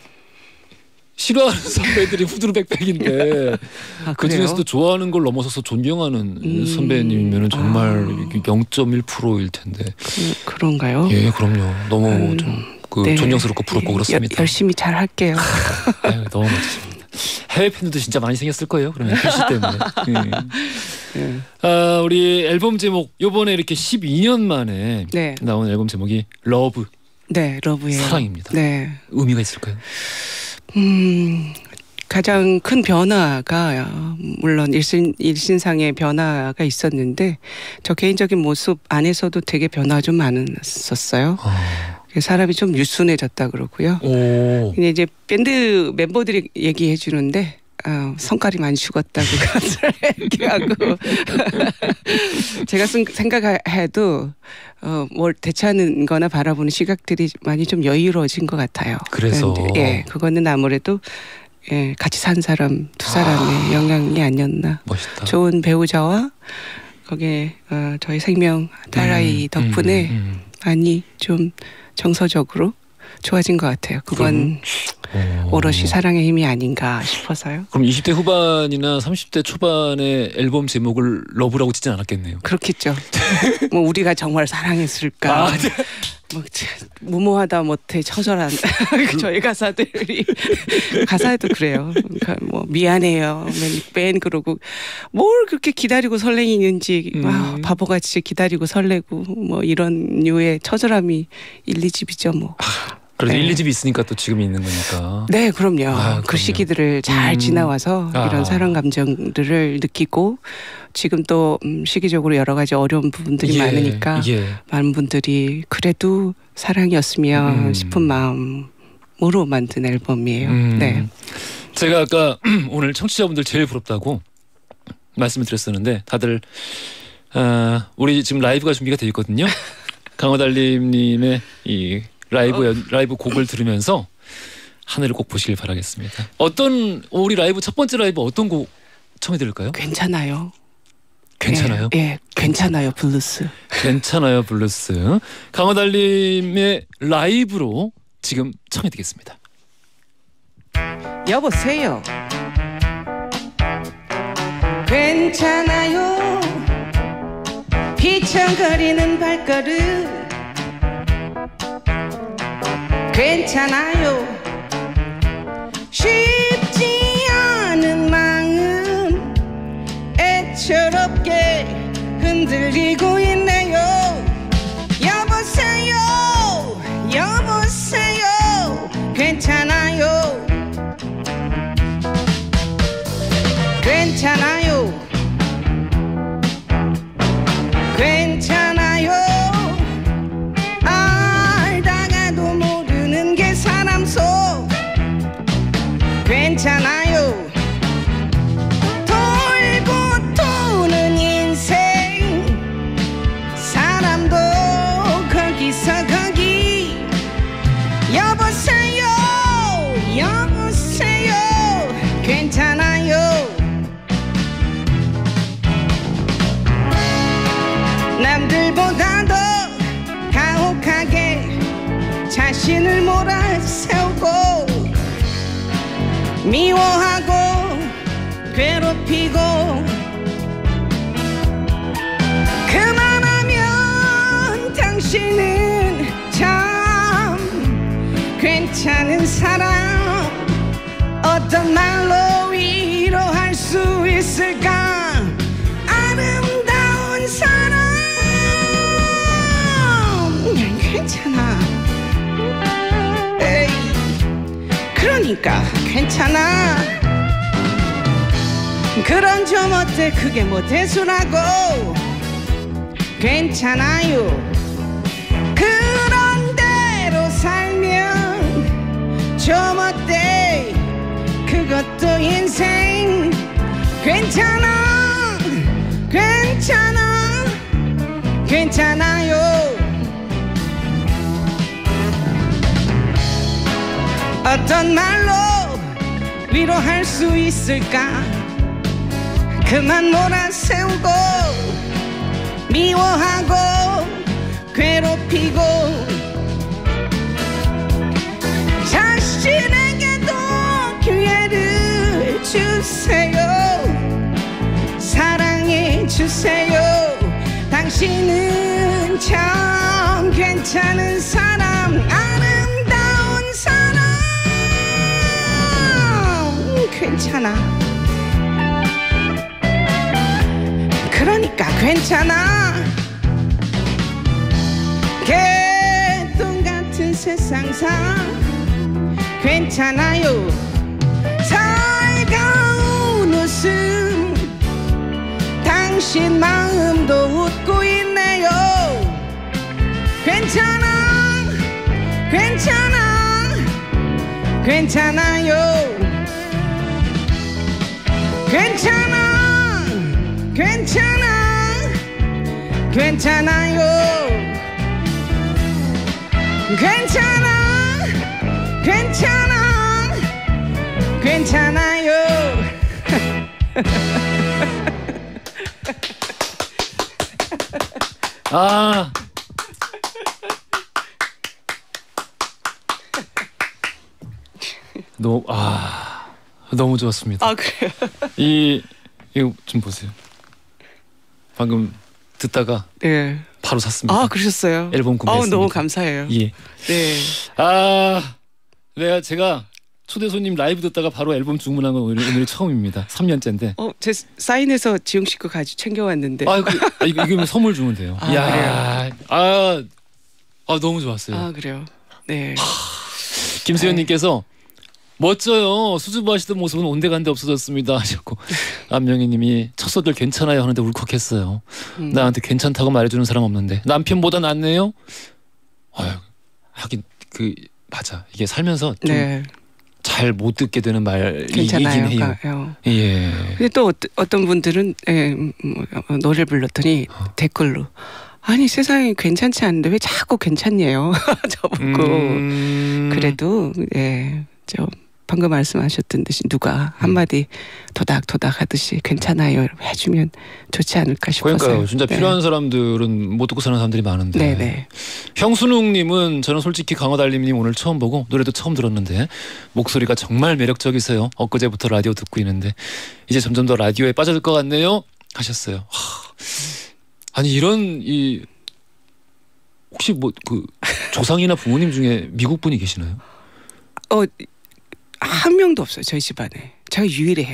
싫어하는 선배들이 후두루백백인데 아, 그 그래요? 중에서도 좋아하는 걸 넘어서서 존경하는 음. 선배님이면 정말 아. 영 점 일 퍼센트일 텐데. 그, 그런가요? 예, 그럼요. 너무 음. 좀 그 네. 존경스럽고 부럽고 예, 그렇습니다. 여, 열심히 잘 할게요. 아유, 너무 멋지십니다. 해외 팬들도 진짜 많이 생겼을 거예요. 그러면 뷰씨 때문에. 예. 예. 아, 우리 앨범 제목 요번에 이렇게 십이 년 만에 네, 나온 앨범 제목이 러브, 네, 러브예요. 사랑입니다. 네, 의미가 있을까요? 음. 가장 큰 변화가 물론 일신, 일신상의 변화가 있었는데 저 개인적인 모습 안에서도 되게 변화가 좀 많았었어요. 아. 사람이 좀 유순해졌다 그러고요. 오. 근데 이제 밴드 멤버들이 얘기해 주는데 어, 성깔이 많이 죽었다고 그것을 얘기하고 제가 생각해도 어, 뭘 대처하는 거나 바라보는 시각들이 많이 좀 여유로워진 것 같아요. 그래서. 그런데, 예, 그거는 아무래도 예, 같이 산 사람 두 사람의 아. 영향이 아니었나. 멋있다. 좋은 배우자와 거기에 어, 저희 생명 딸아이 음, 덕분에 음, 음. 많이 좀 정서적으로 좋아진 것 같아요. 그건 오. 오롯이 사랑의 힘이 아닌가 싶어서요. 그럼 이십 대 후반이나 삼십 대 초반의 앨범 제목을 러브라고 짓진 않았겠네요. 그렇겠죠. 뭐 우리가 정말 사랑했을까. 아, 네. 뭐 무모하다 못해 처절한 저희 가사들이 가사에도 그래요. 그러니까 뭐 미안해요, 맨 그러고 뭘 그렇게 기다리고 설레이는지 음. 아, 바보같이 기다리고 설레고 뭐 이런 류의 처절함이 일, 이 집이죠 뭐. 그래도 네. 일, 이 집이 있으니까 또 지금이 있는 거니까. 네, 그럼요. 아, 그 그럼요. 시기들을 잘 음. 지나와서 아. 이런 사랑 감정들을 느끼고 지금 또 음, 시기적으로 여러 가지 어려운 부분들이 예, 많으니까 예. 많은 분들이 그래도 사랑이었으면 음. 싶은 마음으로 만든 앨범이에요. 음. 네. 제가 아까 오늘 청취자분들 제일 부럽다고 말씀을 드렸었는데 다들 아, 우리 지금 라이브가 준비가 되어 있거든요. 강호달님님의 이 라이브 연, 라이브 곡을 들으면서 하늘을 꼭 보시길 바라겠습니다. 어떤 우리 라이브 첫 번째 라이브 어떤 곡 청해 드릴까요? 괜찮아요. 괜찮아요? 예, 예, 괜찮아요. 블루스. 괜찮아요 블루스. 강호달님의 라이브로 지금 청해 드리겠습니다. 여보세요. 괜찮아요. 비청거리는 발걸음. 괜찮아요. 쉽지 않은 마음 애처롭게 흔들리고 있네요. 여보세요. 여보세요. 괜찮아요. 괜찮아요. 괜찮아요. 알다가도 모르는 게 사람 속. 괜찮아요. 돌고 도는 인생. 사람도 거기서 거기. 여보세요. 여보세요. 괜찮아요. 남들보다 더 가혹하게 자신을 몰아세우고 미워하고 괴롭히고 그만하면 당신은 참 괜찮은 사람. 어떤 말로 위로할 수 있을까. 아름다운 사람. 괜찮아. 에이, 그러니까 괜찮아. 그런 좀 어때 그게 뭐 대수라고. 괜찮아요. 그런 대로 살면 좀 어때 그것도 인생. 괜찮아. 괜찮아. 괜찮아요. 어떤 말로 위로할 수 있을까. 그만 몰아세우고 미워하고 괴롭히고 자신에게도 기회를 주세요. 사랑해 주세요. 당신은 참 괜찮은 사람. 아름다운 사람. 괜찮아. 그러니까 괜찮아. 개똥 같은 세상상 괜찮아요. 살가운 웃음 당신 마음도 웃고 있네요. 괜찮아. 괜찮아. 괜찮아요. 괜찮아. 괜찮아. 괜찮아요. 괜찮아. 괜찮아. 괜찮아요. 아. 너무 아 너무 좋았습니다. 아 그래요? 이 이거 좀 보세요. 방금 듣다가 네. 바로 샀습니다. 아 그러셨어요? 앨범 구매했습니다. 아 너무 감사해요. 예. 네. 아 내가 제가 초대 손님 라이브 듣다가 바로 앨범 주문한 건 오늘, 오늘이 처음입니다. 삼 년째인데. 어, 제 사인해서 지용 씨 거 가지고 챙겨왔는데. 아, 그, 아 이거 이거 선물 주면 돼요. 아, 이야, 그래요? 아, 아 너무 좋았어요. 아 그래요. 네. 김수현님께서 멋져요. 수줍어하시던 모습은 온데간데 없어졌습니다 하셨고 안명희님이 첫 소들 괜찮아요 하는데 울컥했어요. 음. 나한테 괜찮다고 말해주는 사람 없는데 남편보다 낫네요. 아유, 하긴 그 맞아. 이게 살면서 좀 네. 잘 못 듣게 되는 말이긴 괜찮아요. 해요. 가요. 예. 근데 또 어, 어떤 분들은 예, 음, 뭐, 노래를 불렀더니 어. 댓글로 아니 세상이 괜찮지 않은데 왜 자꾸 괜찮냐요. 저보고 음... 그래도 예, 저 방금 말씀하셨던 듯이 누가 한마디 토닥토닥 하듯이 괜찮아요 해주면 좋지 않을까 싶어서요. 그러니까요. 진짜 네. 필요한 사람들은 못 듣고 사는 사람들이 많은데. 네네. 형순웅님은 저는 솔직히 강화달님님 오늘 처음 보고 노래도 처음 들었는데 목소리가 정말 매력적이세요. 엊그제부터 라디오 듣고 있는데 이제 점점 더 라디오에 빠져들 것 같네요 하셨어요. 하, 아니 이런 이 혹시 뭐 그 조상이나 부모님 중에 미국 분이 계시나요? 어, 한 명도 없어요. 저희 집안에. 제가 유일해요.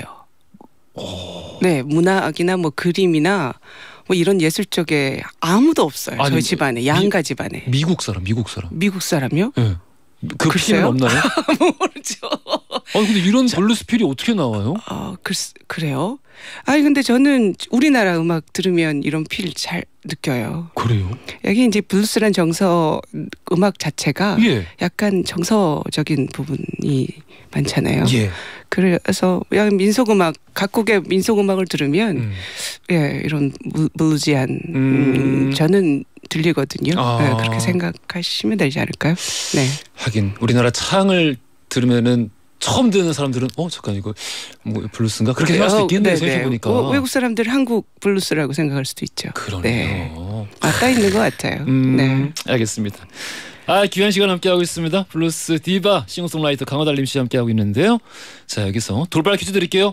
오. 네, 문학이나 뭐 그림이나 뭐 이런 예술 쪽에 아무도 없어요. 아니, 저희 집안에. 양가 집안에. 미국 사람, 미국 사람. 미국 사람이요? 예. 그 글쎄요? 피는 없나요? 모르죠. 아니 근데 이런 블루스 필이 어떻게 나와요? 아, 글 그래요? 아니 근데 저는 우리나라 음악 들으면 이런 필 잘 느껴요. 그래요? 여기 이제 블루스란 정서 음악 자체가 예. 약간 정서적인 부분이 많잖아요. 예. 그래서 그냥 민속 음악 각국의 민속 음악을 들으면 음. 예 이런 블- 블루지한 음. 음, 저는 들리거든요. 아. 네, 그렇게 생각하시면 되지 않을까요? 네. 하긴 우리나라 창을 들으면은 처음 듣는 사람들은 어 잠깐 이거 뭐 블루스인가 그렇게 생각할 수도 있겠네 네, 생각해 네. 보니까. 어, 외국 사람들 한국 블루스라고 생각할 수도 있죠. 그러네요. 맞닿아 있는 것 같아요. 음, 네. 알겠습니다. 아 귀한 시간 함께 하고 있습니다. 블루스 디바 싱어송라이터 강화달님 씨 함께 하고 있는데요. 자 여기서 돌발 퀴즈 드릴게요.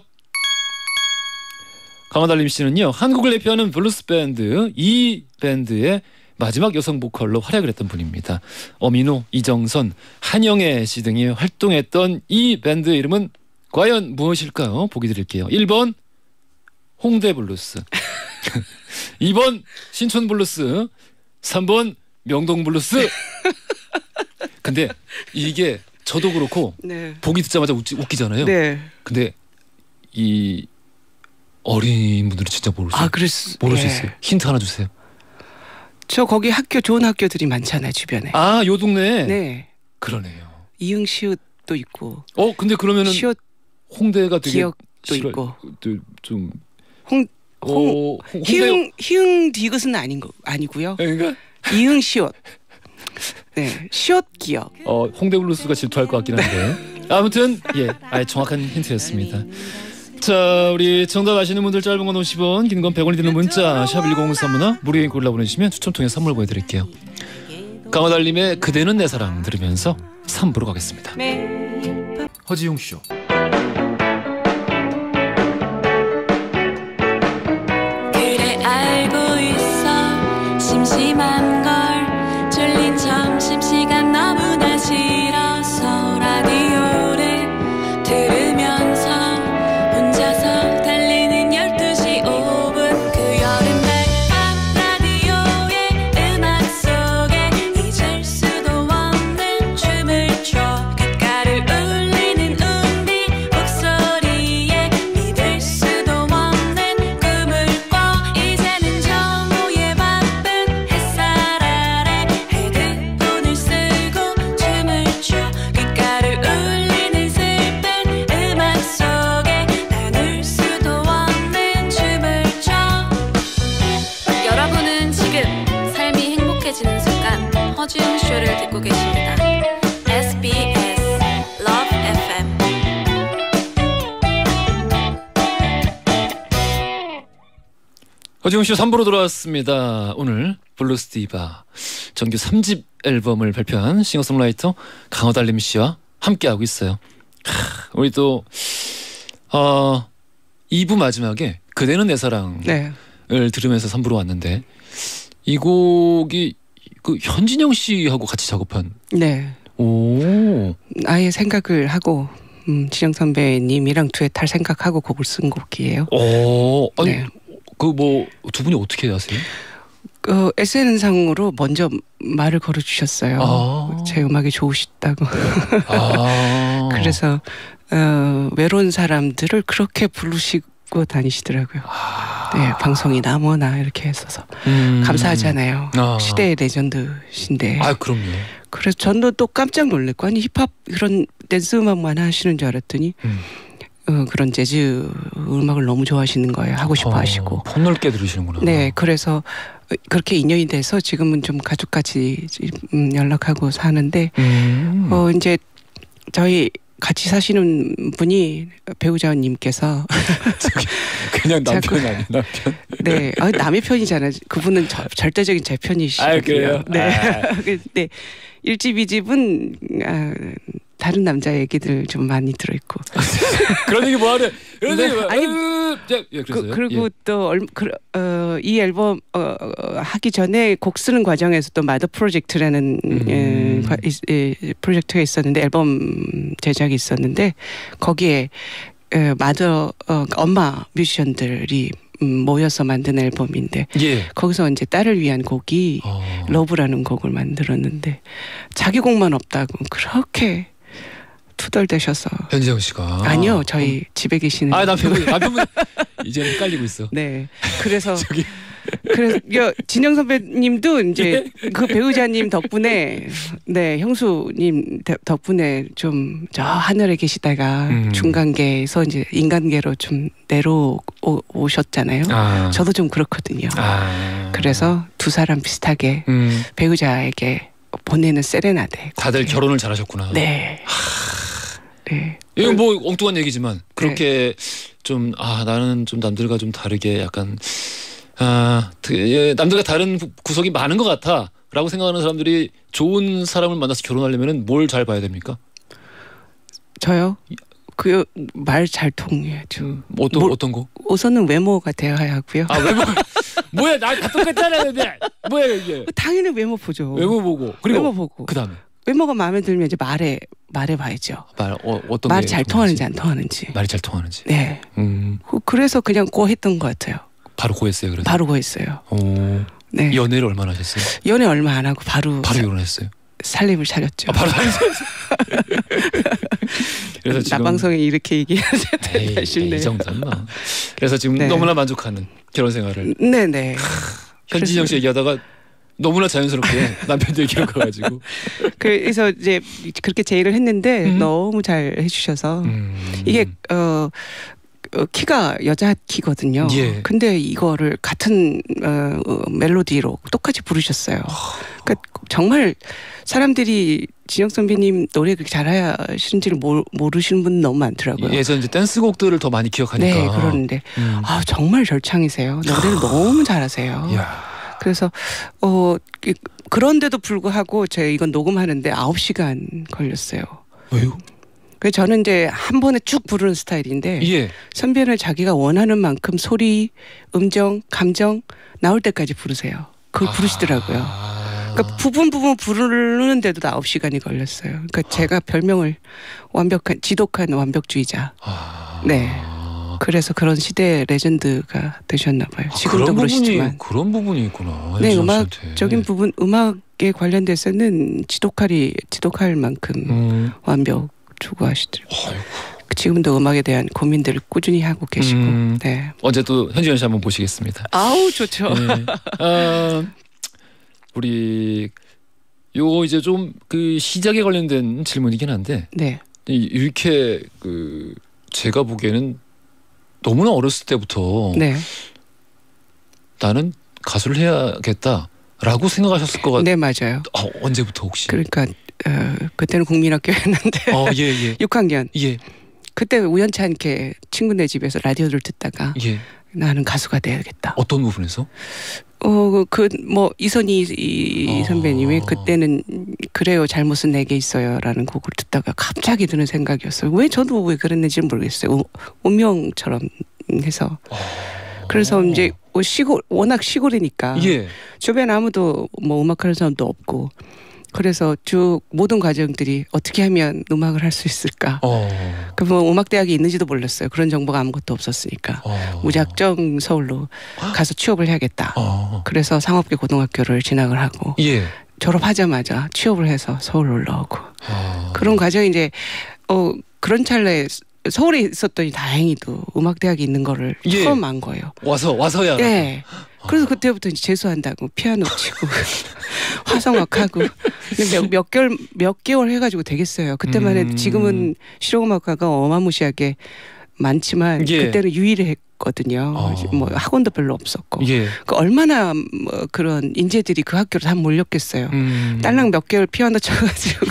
강화달님 씨는요 한국을 대표하는 블루스 밴드 이 밴드의 마지막 여성 보컬로 활약을 했던 분입니다. 어민호, 이정선, 한영애 씨 등이 활동했던 이 밴드 이름은 과연 무엇일까요? 보기 드릴게요. 일 번 홍대 블루스 이 번 신촌 블루스 삼 번 명동 블루스. 근데 이게 저도 그렇고 네. 보기 듣자마자 웃기, 웃기잖아요. 네. 근데 이 어린 분들이 진짜 모르세요. 아, 그럴 수 모를 수 예. 있어요. 힌트 하나 주세요. 저 거기 학교 좋은 학교들이 많잖아요 주변에. 아, 요 동네에. 네. 그러네요. 이응 시옷도 있고. 어, 근데 그러면은 시옷 홍대가 되게 기억도 싫어- 있고. 좀 홍 어, 홍 홍- 홍대 희응 희응 디귿은 아닌 거 아니고요. 그러니까 이응 시옷. 네. 시옷 기억. 어, 홍대 블루스가 질투할 것 같긴 한데. 아무튼 예, 아예 정확한 힌트였습니다. 자, 우리 정답 아시는 분들 짧은 건 오십 원, 긴 건 백 원이 드는 문자 샵 일공삼으나 무료인 골라 보내주시면 추첨 통해 선물 보내드릴게요. 강화달님의 그대는 내 사랑 들으면서 삼 부로 가겠습니다. 허지용 쇼. 그래 알고 있어 심심한 걸 졸린 점심시간 너무나 싫어서 라디오를 들으면서 혼자서 달리는 열두 시 오 분 그 여름날 밤 라디오의 음악 속에 잊을 수도 없는 춤을 춰 귓가를 울리는 운비 목소리에 믿을 수도 없는 꿈을 꿔 이제는 정오의 바쁜 햇살 아래 헤드폰을 쓰고 춤을 춰 귓가를 울리는 슬픈 음악 속에 나눌 수도 없는 춤을 춰 여러분은 지금 삶이 행복해지는 순간 허지웅 쇼를 듣고 계십니다. 에스비에스 Love 에프엠 허지웅 쇼 삼 부로 돌아왔습니다. 오늘 블루스 디바 정규 삼 집 앨범을 발표한 싱어송라이터 강화달님 씨와 함께하고 있어요. 우리 또 어, 이 부 마지막에 그대는 내 사랑을 네. 들으면서 삼 부로 왔는데 이 곡이 그 현진영 씨하고 같이 작업한. 네. 오. 아예 생각을 하고 음, 진영 선배님이랑 듀엣할 생각하고 곡을 쓴 곡이에요. 오. 아니 네. 그 뭐 두 분이 어떻게 아세요? 그 에스엔에스상으로 먼저 말을 걸어주셨어요. 아. 제 음악이 좋으시다고. 아. 그래서 어, 외로운 사람들을 그렇게 부르시고 다니시더라고요. 아. 네, 방송이 나무나 이렇게 했어서 음. 감사하잖아요. 아. 시대의 레전드신데. 아 그럼요. 그래서 저도 또 깜짝 놀랐고 아니 힙합 그런 댄스 음악만 하시는 줄 알았더니 음. 어, 그런 재즈 음악을 너무 좋아하시는 거예요. 하고 싶어 어, 하시고. 폭넓게 들으시는구나. 네, 그래서 그렇게 인연이 돼서 지금은 좀 가족까지 음, 연락하고 사는데 음. 어 이제 저희 같이 사시는 분이 배우자님께서 저기 그냥 남편 자꾸- 아니에요 남편. 네, 아, 남의 편이잖아요. 그분은 저, 절대적인 제 편이시거든요. 아, 그래요? 네, 아. 네, 일집 이집은 아, 다른 남자 얘기들 좀 많이 들어있고. 그런 얘기 뭐하래? 이런 네, 얘기 뭐- 아니, 으, 자, 예, 그래서요? 그, 그리고 예. 또 얼, 그, 어, 이 앨범 어, 어, 하기 전에 곡 쓰는 과정에서 또 마더 프로젝트라는 음. 예, 과- 이- 예, 프로젝트가 있었는데 앨범 제작이 있었는데 거기에 예, 마더 어, 엄마 뮤지션들이 음, 모여서 만든 앨범인데 예. 거기서 이제 딸을 위한 곡이 어. 러브라는 곡을 만들었는데 자기 곡만 없다고 그렇게 투덜대셔서 현지영 씨가 아니요 저희 집에 계시는 아 남편분 남편분 이제 헷갈리고 있어. 네 그래서 저기 그래서 여, 진영 선배님도 이제 그 배우자님 덕분에 네 형수님 대- 덕분에 좀 저 하늘에 계시다가 음. 중간계에서 이제 인간계로 좀 내려오셨잖아요. 아. 저도 좀 그렇거든요. 아. 그래서 두 사람 비슷하게 음. 배우자에게 보내는 세레나데. 다들 곡이에요. 결혼을 잘하셨구나. 네. 네. 이건 뭐 엉뚱한 얘기지만 그렇게 좀 아 나는 좀 남들과 좀 다르게 약간 아 그, 예, 남들과 다른 구- 구석이 많은 것 같아라고 생각하는 사람들이 좋은 사람을 만나서 결혼하려면은 뭘 잘 봐야 됩니까? 저요. 그 말 잘 통해야죠. 음, 어떤 뭘- 어떤 거? 우선은 외모가 되어야 하고요. 아 외모 뭐야 나 다 똑같잖아 근데 뭐야 이게 당연히 외모 보죠. 외모 보고 그리고 외모 보고. 그 다음에 외모가 마음에 들면 이제 말해 말해 봐야죠. 말 어, 어떤 말이 게 잘 궁금하지? 통하는지 안 통하는지. 말이 잘 통하는지. 네. 음 그- 그래서 그냥 고했던 것 같아요. 바로 고했어요 그래서. 바로 고했어요. 오 네. 연애를 얼마나 하셨어요? 연애 얼마 안 하고 바로, 바로 사- 결혼했어요. 살림을 차렸죠. 아, 바로 하셨어요. 그래서 지금 나방송에 이렇게 얘기해야 에이, 된다 싶네요. 이 정도는 뭐. 그래서 지금 네. 너무나 만족하는 결혼 생활을 네네. 현진영 씨 얘기하다가 너무나 자연스럽게 남편 얘기로 가가지고 그래서 이제 그렇게 제의를 했는데 음. 너무 잘 해주셔서 음. 이게 어, 어, 키가 여자 키거든요. 예. 근데 이거를 같은 어, 어, 멜로디로 똑같이 부르셨어요. 그러니까 정말 사람들이 진영 선배님 노래 그렇게 잘하시는지를 모르, 모르시는 분 너무 많더라고요. 예전 이제 댄스곡들을 더 많이 기억하니까. 네, 그러는데 음. 아 정말 절창이세요. 노래를 너무 잘하세요. 이야. 그래서 어 이- 그런데도 불구하고 제가 이건 녹음하는데 아홉 시간 걸렸어요. 왜요? 그래서 저는 이제 한 번에 쭉 부르는 스타일인데 예. 선배는 자기가 원하는 만큼 소리, 음정, 감정 나올 때까지 부르세요. 그걸 부르시더라고요. 아. 그러니까 부분 부분 부르는데도 아홉 시간이 걸렸어요. 그러니까 제가 별명을 완벽한 지독한 완벽주의자. 아. 네. 그래서 그런 시대의 레전드가 되셨나 봐요. 지금도 그런 그러시지만. 부분이, 그런 부분이 있구나. 네, 현진영 음악적인 씨한테. 부분, 음악에 관련돼서는 지독하리, 지독할 만큼 음. 완벽 추구하시더라고요. 아이고. 지금도 음악에 대한 고민들을 꾸준히 하고 계시고. 음. 네. 언제 또 현진영 씨 한번 보시겠습니다. 아우 좋죠. 네. 아, 우리 요 이제 좀 그 시작에 관련된 질문이긴 한데 네. 이- 이렇게 그 제가 보기에는 너무나 어렸을 때부터 네. 나는 가수를 해야겠다라고 생각하셨을 것 같아요. 네, 맞아요. 어, 언제부터 혹시? 그러니까 어, 그때는 국민학교였는데 어, 예, 예. 육 학년. 예, 그때 우연치 않게 친구네 집에서 라디오를 듣다가 예. 나는 가수가 돼야겠다. 어떤 부분에서? 어, 그, 뭐, 이선희 이 어. 선배님이 그때는 그래요, 잘못은 내게 있어요. 라는 곡을 듣다가 갑자기 드는 생각이었어요. 왜 저도 왜 그랬는지는 모르겠어요. 우, 운명처럼 해서. 어. 그래서 이제 뭐 시골, 워낙 시골이니까. 예. 주변에 아무도 뭐 음악하는 사람도 없고. 그래서 쭉 모든 과정들이 어떻게 하면 음악을 할 수 있을까. 어. 그 뭐 음악대학이 있는지도 몰랐어요. 그런 정보가 아무것도 없었으니까. 어. 무작정 서울로 가서 취업을 해야겠다. 어. 그래서 상업계 고등학교를 진학을 하고 예. 졸업하자마자 취업을 해서 서울로 올라오고 어. 그런 과정이 이제 어 그런 찰나에 서울에 있었더니 다행히도 음악대학이 있는 거를 예. 처음 안 거예요. 와서 와서야. 네. 그래서 그때부터 이제 재수한다고 피아노 치고 화성악하고 몇, 몇 개월 몇 개월 해가지고 되겠어요. 그때만 해도 음. 지금은 실용음악과가 어마무시하게 많지만 예. 그때는 유일했거든요. 어. 뭐 학원도 별로 없었고. 예. 그 얼마나 뭐 그런 인재들이 그 학교로 다 몰렸겠어요. 음. 딸랑 몇 개월 피아노 쳐가지고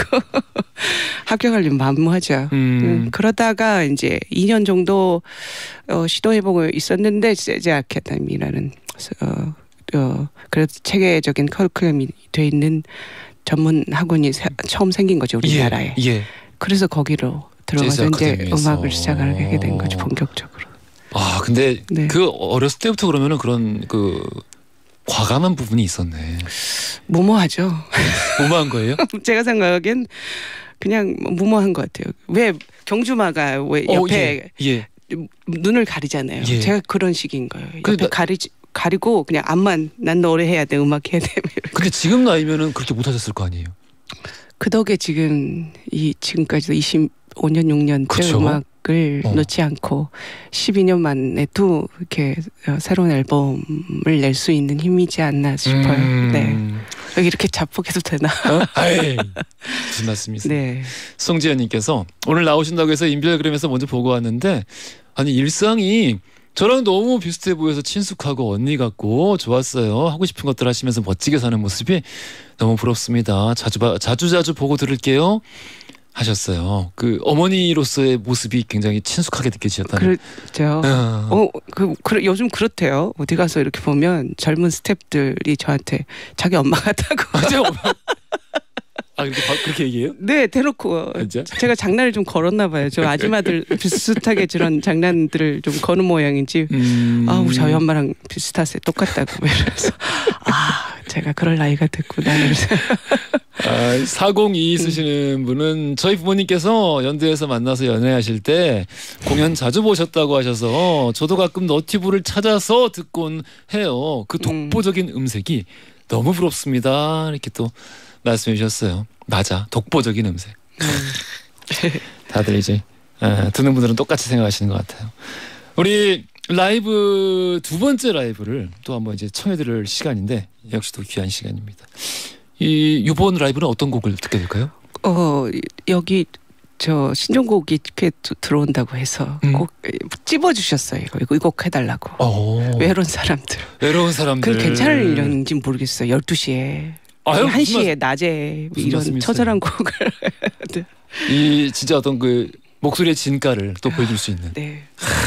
합격하려면 만무하죠. 음. 음, 그러다가 이제 이 년 정도 어, 시도해보고 있었는데 재즈 아카데미라는 어, 어, 그래도 체계적인 커리큘럼이 돼 있는 전문 학원이 사, 처음 생긴 거죠 우리나라에. 예. 예. 그래서 거기로 들어가서 재즈 이제 아카데미에서. 음악을 시작하게 된 거죠 본격적으로. 아 근데 네. 그 어렸을 때부터 그러면은 그런 그 과감한 부분이 있었네. 무모하죠. 뭐만 거예요? 제가 생각하기엔 그냥 무모한 것 같아요. 왜 경주마가 왜 어, 옆에 예. 예. 눈을 가리잖아요. 예. 제가 그런 식인 거예요. 그 옆에 나- 가리 가리고 그냥 앞만 난 노래 해야 돼 음악 해야 돼. 근데 지금 나이면은 그렇게 못하셨을 거 아니에요? 그 덕에 지금 이 지금까지도 이십오 년 육 년째 그쵸? 음악을 어. 놓지 않고 십이 년 만에 또 이렇게 새로운 앨범을 낼 수 있는 힘이지 않나 싶어요. 음. 네. 여기 이렇게 자폭해도 되나? 어? 아이, 무슨 말씀이세요? 네. 송지현님께서 오늘 나오신다고 해서 인별그램에서 먼저 보고 왔는데 아니 일상이 저랑 너무 비슷해 보여서 친숙하고 언니 같고 좋았어요. 하고 싶은 것들 하시면서 멋지게 사는 모습이 너무 부럽습니다. 자주 봐, 자주 자주 보고 들을게요. 하셨어요. 그 어머니로서의 모습이 굉장히 친숙하게 느껴지셨다는. 그렇죠. 어. 어, 그, 그, 요즘 그렇대요. 어디 가서 이렇게 보면 젊은 스태프들이 저한테 자기 엄마 같다고. 맞아요. 아 그렇게 바- 그렇게 얘기해요? 네, 대놓고. 진짜? 제가 장난을 좀 걸었나 봐요. 저 아줌마들 비슷하게 저런 장난들을 좀 거는 모양인지. 음. 아, 우리 저희 엄마랑 비슷하세요. 똑같다고. 이러면서. 아, 제가 그럴 나이가 됐구나. 이러면서. 아, 사공이 쓰시는 분은 저희 부모님께서 연대에서 만나서 연애하실 때 공연 자주 보셨다고 하셔서 저도 가끔 너튜브를 찾아서 듣곤 해요. 그 독보적인 음색이 너무 부럽습니다. 이렇게 또 말씀해 주셨어요. 맞아. 독보적인 음색. 다들 이제 아, 듣는 분들은 똑같이 생각하시는 것 같아요. 우리 라이브 두 번째 라이브를 또 한번 이제 청해 들을 시간인데 역시 또 귀한 시간입니다. 이 이번 라이브는 어떤 곡을 듣게 될까요? 어, 여기 저 신청곡이 이렇게 또 들어온다고 해서 음. 꼭 찝어주셨어요. 이거 이 곡 해달라고. 어, 외로운 사람들. 외로운 사람들. 그 괜찮을는지 모르겠어요. 열두 시에. 아유, 한 무슨 시에 낮에 무슨 이런 말씀이세요? 처절한 곡을. 이 진짜 어떤 그 목소리의 진가를 또 보여줄 수 있는 네.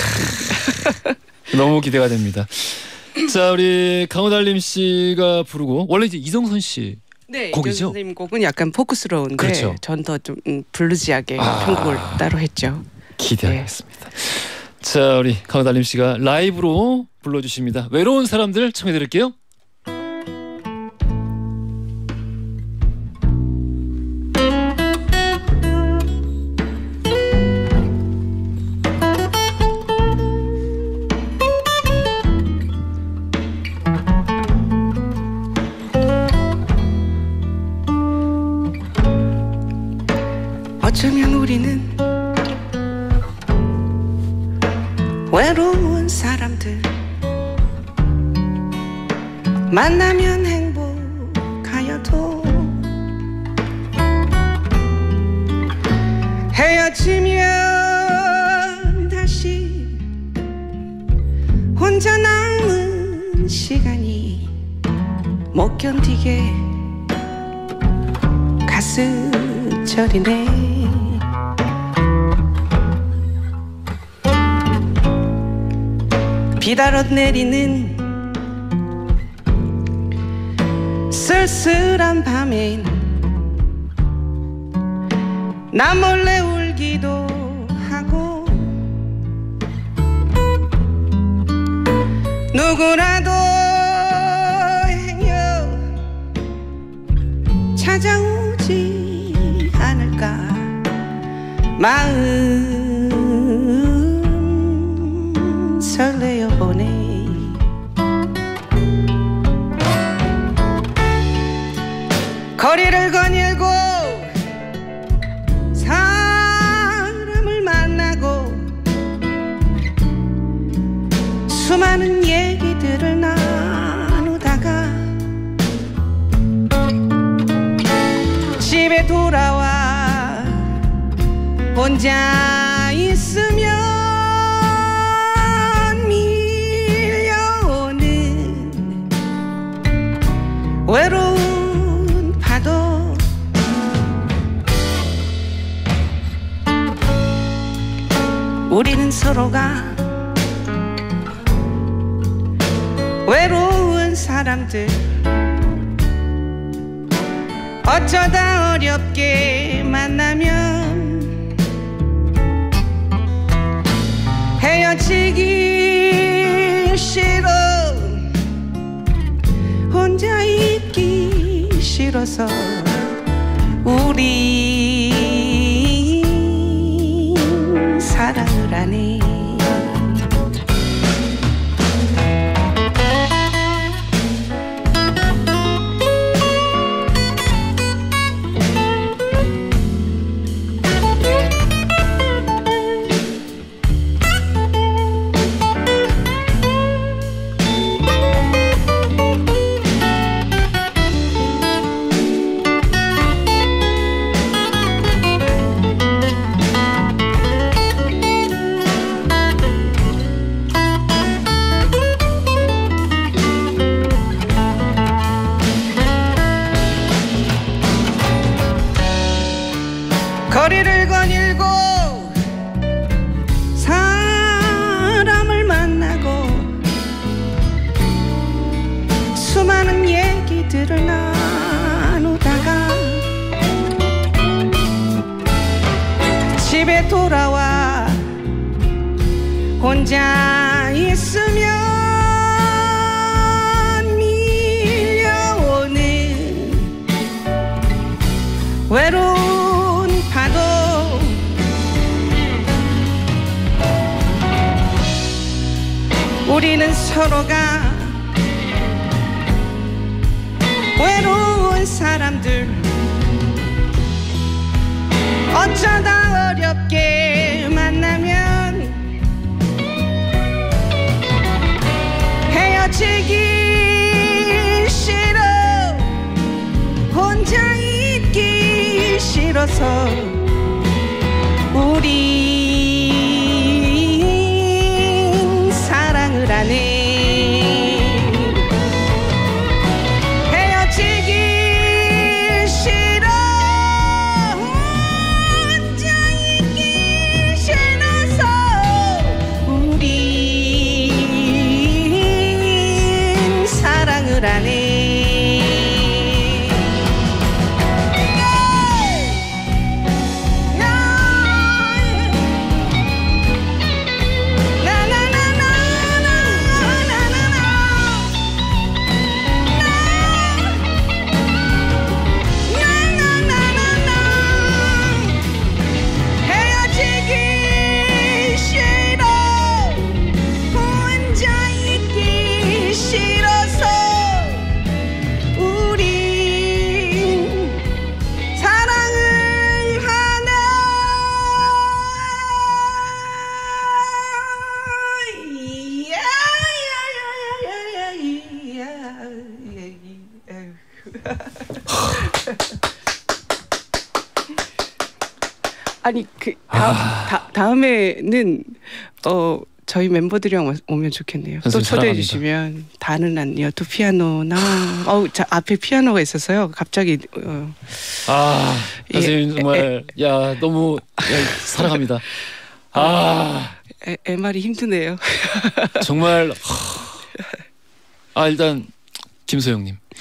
너무 기대가 됩니다. 자 우리 강호달님 씨가 부르고 원래 이제 이정선 씨 네, 곡이죠? 선생님 곡은 약간 포크스러운데 그렇죠. 전 더 좀 음, 블루지하게 아. 편곡을 따로 했죠. 기대하겠습니다. 자 우리 강호달님 씨가 라이브로 불러주십니다. 외로운 사람들 청해드릴게요. 어쩌면 우리는 외로운 사람들 만나면 행복하여도 헤어지면 다시 혼자 남은 시간이 못 견디게 가슴 저리네. 비달아 내리는 쓸쓸한 밤엔 나 몰래 울기도 하고 누구라도 행여 찾아오지 않을까 마음 설레어 보네. 거리를 거닐고 사람을 만나고 수많은 얘기들을 나누다가 집에 돌아와 혼자 있으면 밀려오는 외로운 우리는 서로가 외로운 사람들 어쩌다 어렵게 만나면 헤어지기 싫어 혼자 있기 싫어서 우리 사랑을 하네. 거리를 거닐고 사람을 만나고 수많은 얘기들을 나누다가 집에 돌아와 혼자 있으면 밀려오는 외로운 파도 우리는 서로가 외로운 사람들 어쩌다 어렵게 만나면 헤어지기 싫어 혼자 있기 싫어서 우린 사랑을 하네. 헤어지기 싫어 혼자 있기 싫어서 우린 사랑을 하네. 아니 그 다음, 아. 다, 다음에는 어 저희 멤버들이랑 오면 좋겠네요. 또 초대해 사랑합니다. 주시면 다는 아니요 또 피아노나 어우 자 앞에 피아노가 있어서요 갑자기 어. 아 예, 선생님 정말 에, 야 너무 야, 사랑합니다. 아 에, 에 말이 힘드네요. 정말 하... 아 일단 김소영님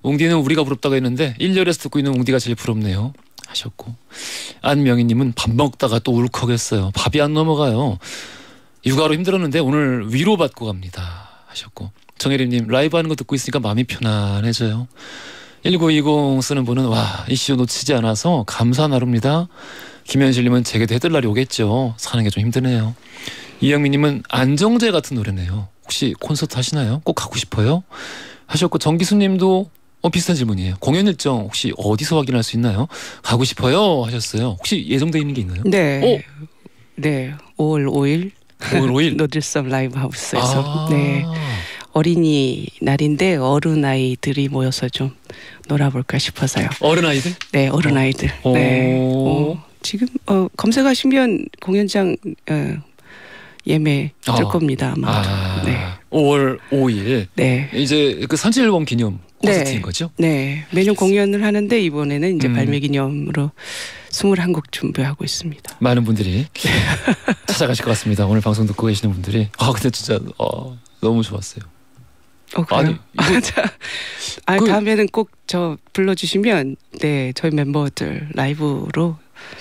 웅디는 우리가 부럽다고 했는데 일렬에서 듣고 있는 웅디가 제일 부럽네요 하셨고, 안명희님은 밥 먹다가 또 울컥했어요. 밥이 안 넘어가요. 육아로 힘들었는데 오늘 위로받고 갑니다 하셨고, 정혜림님 라이브 하는 거 듣고 있으니까 마음이 편안해져요. 일구이공 쓰는 분은 와 이슈 놓치지 않아서 감사 나눕니다. 김현실님은 제게도 해뜰 날이 오겠죠. 사는 게 좀 힘드네요. 이영민님은 안정제 같은 노래네요. 혹시 콘서트 하시나요? 꼭 가고 싶어요? 하셨고, 정기수님도 어, 비슷한 질문이에요. 공연 일정 혹시 어디서 확인할 수 있나요? 가고 싶어요 하셨어요. 혹시 예정돼 있는 게 있나요? 네. 오! 네. 오월 오일 오월 오일 노들섬 라이브 하우스에서 아. 네. 어린이 날인데 어른 아이들이 모여서 좀 놀아볼까 싶어서요. 어른 아이들? 네, 어른 아이들. 오. 네. 어, 지금 어, 검색하시면 공연장 어, 예매 뜰 어. 겁니다. 아마. 아, 네. 오월 오일 네. 이제 그 산칠 앨범 기념 콘서트인 네. 거죠? 네. 매년 공연을 하는데 이번에는 이제 음. 발매 기념으로 이십일 곡 준비하고 있습니다. 많은 분들이 찾아가실 것 같습니다. 오늘 방송 듣고 계시는 분들이. 아 근데 진짜 어, 너무 좋았어요. 어, 아니, 아니, 이거- 자, 아 그- 다음에는 꼭 저 불러주시면 네 저희 멤버들 라이브로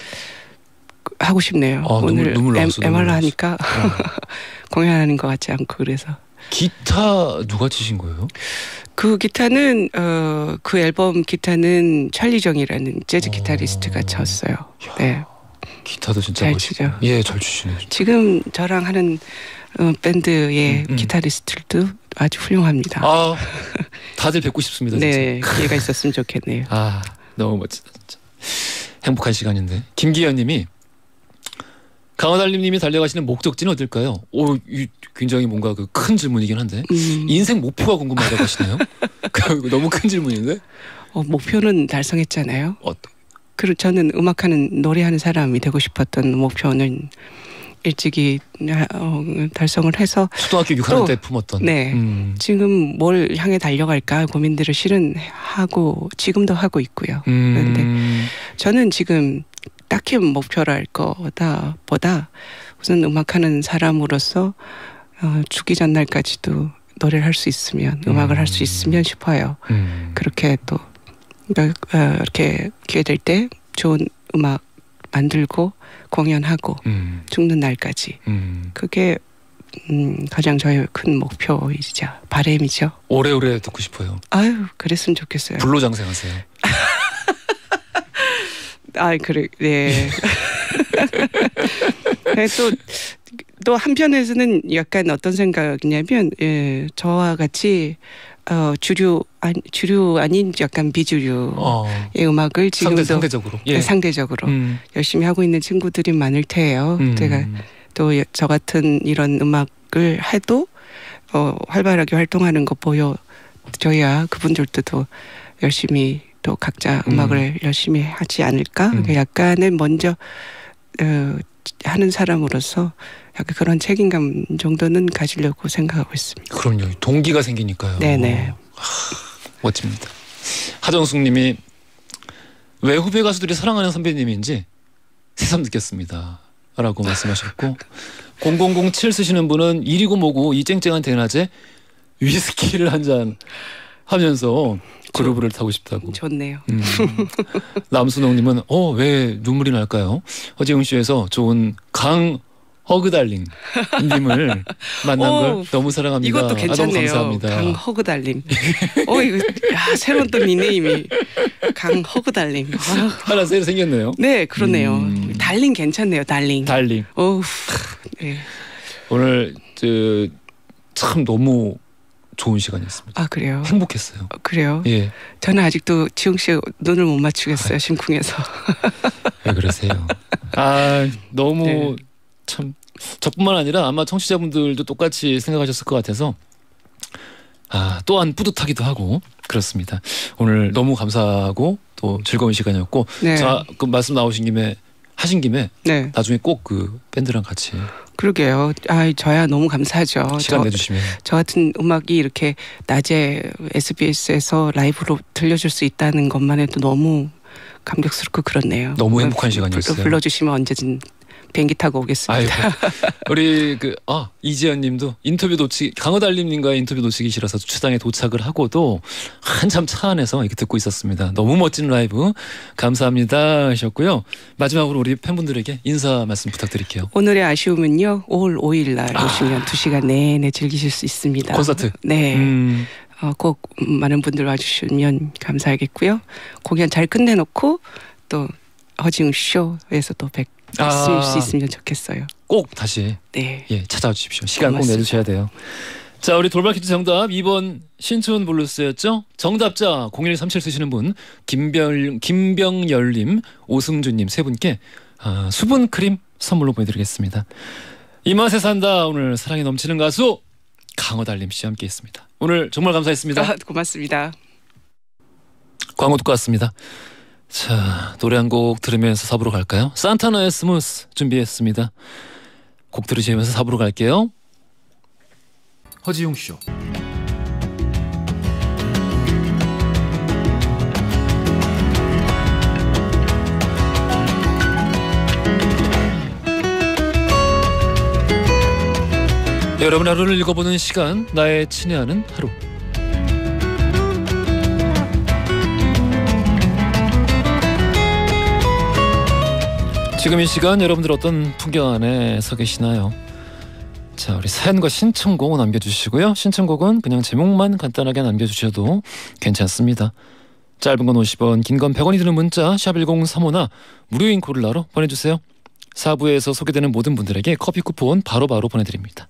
하고 싶네요. 아, 눈물- 오늘 눈물 엠- 나왔어, 눈물 엠알 나왔어. 하니까 어. 공연하는 것 같지 않고 그래서 기타 누가 치신 거예요? 그 기타는 어, 그 앨범 기타는 찰리 정이라는 재즈 오. 기타리스트가 쳤어요. 이야, 네. 기타도 진짜 잘 멋있죠. 치죠. 예, 잘 치시네요. 진짜. 지금 저랑 하는 어, 밴드의 음, 음. 기타리스트들도 아주 훌륭합니다. 아, 다들 뵙고 싶습니다. 진짜. 네, 기회가 있었으면 좋겠네요. 아, 너무 멋지다 진짜. 행복한 시간인데. 김기현님이 강화달님님이 달려가시는 목적지는 어딜까요? 오, 이 굉장히 뭔가 그 큰 질문이긴 한데 음, 인생 목표가 궁금하다고 하시나요? 그 너무 큰 질문인데. 어, 목표는 달성했잖아요. 어, 그리고 저는 음악하는 노래하는 사람이 되고 싶었던 목표는 일찍이 어, 달성을 해서 초등학교 육 학년 또, 때 품었던. 네. 음, 지금 뭘 향해 달려갈까 고민들을 실은 하고 지금도 하고 있고요. 그런데 음, 저는 지금 딱히 목표랄 거다 보다 우선 음악하는 사람으로서 어, 죽기 전날까지도 노래를 할 수 있으면 음악을 할 수 있으면 싶어요. 음. 그렇게 또 어, 이렇게 기회 될 때 좋은 음악 만들고 공연하고 음, 죽는 날까지 음. 그게 음, 가장 저의 큰 목표이자 바람이죠. 오래오래 듣고 싶어요. 아유 그랬으면 좋겠어요. 불로장생하세요. 아 그래 네. 또 또 한편에서는 약간 어떤 생각이냐면 예, 저와 같이 어, 주류 아니, 주류 아닌 약간 비주류의 어, 음악을 지금도 상대 상대적으로. 예. 네, 상대적으로 음, 열심히 하고 있는 친구들이 많을 테예요. 음. 제가 또 저 같은 이런 음악을 해도 어, 활발하게 활동하는 거 보여줘야 그분들도 또 열심히 또 각자 음. 음악을 열심히 하지 않을까. 음. 약간은 먼저 어, 하는 사람으로서 약간 그런 책임감 정도는 가지려고 생각하고 있습니다. 그럼요. 동기가 생기니까요. 네네. 멋집니다. 하정숙님이 왜 후배 가수들이 사랑하는 선배님인지 새삼 느꼈습니다. 라고 말씀하셨고, 공공공칠 쓰시는 분은 일이고 뭐고 이 쨍쨍한 대낮에 위스키를 한 잔 하면서 그루브를 타고 싶다고. 좋네요. 음. 남순옥님은 어 왜 눈물이 날까요? 허지웅 씨에서 좋은 강 허그달링 님을 만난 오, 걸 너무 사랑합니다. 이것도 아, 너무 괜찮네요. 감사합니다. 강허그달림. 어 이거 야, 새로운 또 닉네임이 강허그달림. 아, 하나 새로 생겼네요. 네 그러네요. 음. 달링 괜찮네요. 달링. 달링. 어우. 네. 오늘 그, 참 너무 좋은 시간이었습니다. 아 그래요. 행복했어요. 그래요. 예, 저는 아직도 지웅 씨 눈을 못 맞추겠어요. 심쿵해서. 왜 그러세요? 아 너무 네. 참 저뿐만 아니라 아마 청취자분들도 똑같이 생각하셨을 것 같아서 아 또한 뿌듯하기도 하고 그렇습니다. 오늘 너무 감사하고 또 즐거운 시간이었고 네. 자 그 말씀 나오신 김에 하신 김에 네. 나중에 꼭 그 밴드랑 같이 그러게요. 아 저야 너무 감사하죠. 시간 저, 내주시면 저 같은 음악이 이렇게 낮에 에스비에스에서 라이브로 들려줄 수 있다는 것만 해도 너무 감격스럽고 그렇네요. 너무 행복한 시간이었어요. 불러주시면 언제든 비행기 타고 오겠습니다. 아이고. 우리 그 아 이지연님도 인터뷰 놓치 강호달님님과의 인터뷰 놓치기 싫어서 주차장에 도착을 하고도 한참 차 안에서 이렇게 듣고 있었습니다. 너무 멋진 라이브 감사합니다 하셨고요. 마지막으로 우리 팬분들에게 인사 말씀 부탁드릴게요. 오늘의 아쉬움은요. 오월 오일 날 오시면 두 시간 내내 즐기실 수 있습니다. 콘서트. 네. 음. 어, 꼭 많은 분들 와주시면 감사하겠고요. 공연 잘 끝내놓고 또 허지웅 쇼에서 또 뵙. 아. 쓸 수 있으면 좋겠어요. 꼭 다시 네. 예 찾아와 주십시오. 시간 고맙습니다. 꼭 내주셔야 돼요. 자, 우리 돌발 퀴즈 정답 이 번 신촌 블루스였죠. 정답자 공일삼칠 쓰시는 분 김병, 김병열님, 오승준님 세 분께 아, 수분 크림 선물로 보내드리겠습니다. 이 맛에 산다. 오늘 사랑이 넘치는 가수 강호달님 씨와 함께했습니다. 오늘 정말 감사했습니다. 아, 고맙습니다. 광고 듣고 왔습니다. 자, 노래 한 곡 들으면서 사 부로 갈까요? 산타나의 스무스 준비했습니다. 곡 들으시면서 사 부로 갈게요. 허지웅 쇼. 여러분 하루를 읽어보는 시간, 나의 친애하는 하루. 지금 이 시간 여러분들 어떤 풍경 안에 서 계시나요? 자, 우리 사연과 신청곡 남겨주시고요. 신청곡은 그냥 제목만 간단하게 남겨주셔도 괜찮습니다. 짧은 건 오십 원, 긴 건 백 원이 드는 문자 샵 일공삼오나 무료인 고릴라로 보내주세요. 사 부에서 소개되는 모든 분들에게 커피 쿠폰 바로바로 바로 보내드립니다.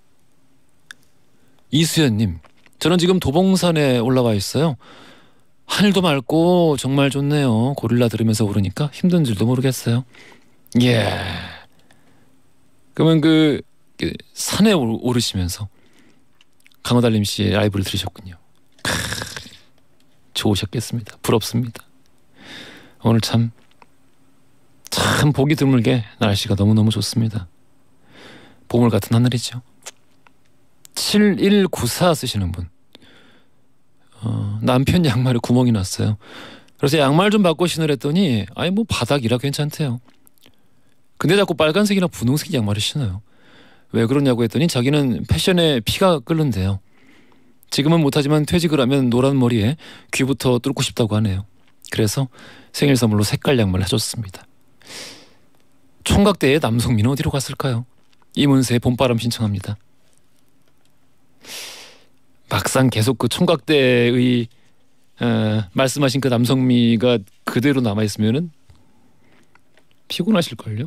이수연님, 저는 지금 도봉산에 올라와 있어요. 하늘도 맑고 정말 좋네요. 고릴라 들으면서 오르니까 힘든 줄도 모르겠어요. 예. 그러면 그, 그 산에 오르시면서 강호달님 씨의 라이브를 들으셨군요. 크, 좋으셨겠습니다. 부럽습니다. 오늘 참, 참 보기 드물게 날씨가 너무너무 좋습니다. 보물 같은 하늘이죠. 칠일구사 쓰시는 분. 어, 남편 양말에 구멍이 났어요. 그래서 양말 좀 바꿔 신으랬더니 아니 뭐 바닥이라 괜찮대요. 근데 자꾸 빨간색이나 분홍색 양말을 신어요. 왜 그러냐고 했더니 자기는 패션에 피가 끓는데요. 지금은 못하지만 퇴직을 하면 노란 머리에 귀부터 뚫고 싶다고 하네요. 그래서 생일 선물로 색깔 양말을 해줬습니다. 총각대의 남성미는 어디로 갔을까요? 이문세의 봄바람 신청합니다. 막상 계속 그 총각대의 어, 말씀하신 그 남성미가 그대로 남아있으면은 피곤하실걸요?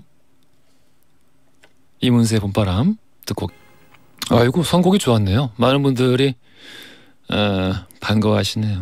이문세의 봄바람 듣고 아이고 선곡이 좋았네요. 많은 분들이 어, 반가워하시네요.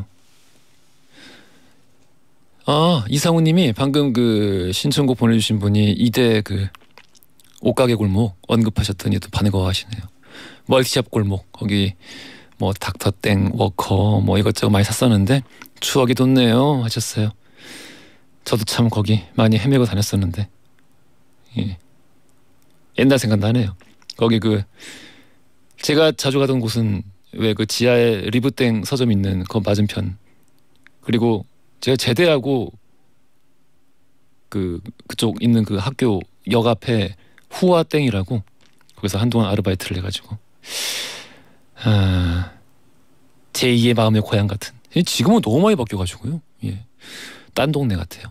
아, 이상우님이 방금 그 신청곡 보내주신 분이 이대 그 옷가게 골목 언급하셨더니 또 반가워하시네요. 멀티샵 골목 거기 뭐 닥터땡 워커 뭐 이것저것 많이 샀었는데 추억이 돋네요 하셨어요. 저도 참 거기 많이 헤매고 다녔었는데 예. 옛날 생각나네요. 거기 그 제가 자주 가던 곳은 왜 그 지하에 리브땡 서점 있는 그 맞은편, 그리고 제가 제대하고 그 그쪽 있는 그 학교 역 앞에 후아땡이라고 거기서 한동안 아르바이트를 해가지고 아, 제이의 마음의 고향 같은. 지금은 너무 많이 바뀌어가지고요. 예, 딴 동네 같아요.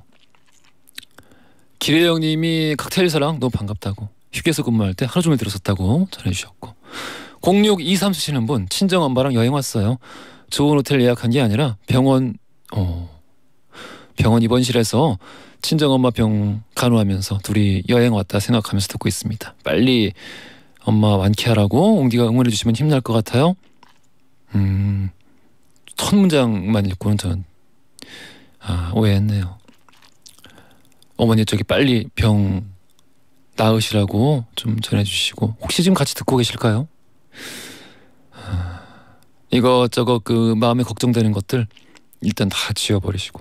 기래영님이 칵테일 사랑 너무 반갑다고, 휴게소 근무할 때 하루 종일 들었었다고 전해주셨고, 공육이삼 쓰시는 분 친정엄마랑 여행 왔어요. 좋은 호텔 예약한 게 아니라 병원 어, 병원 입원실에서 친정엄마 병 간호하면서 둘이 여행 왔다 생각하면서 듣고 있습니다. 빨리 엄마 완쾌하라고 옹디가 응원해 주시면 힘날 것 같아요. 음, 첫 문장만 읽고는 저는 아, 오해했네요. 어머니 저기 빨리 병 나으시라고 좀 전해주시고, 혹시 지금 같이 듣고 계실까요? 아, 이것저것 그 마음에 걱정되는 것들 일단 다 지워버리시고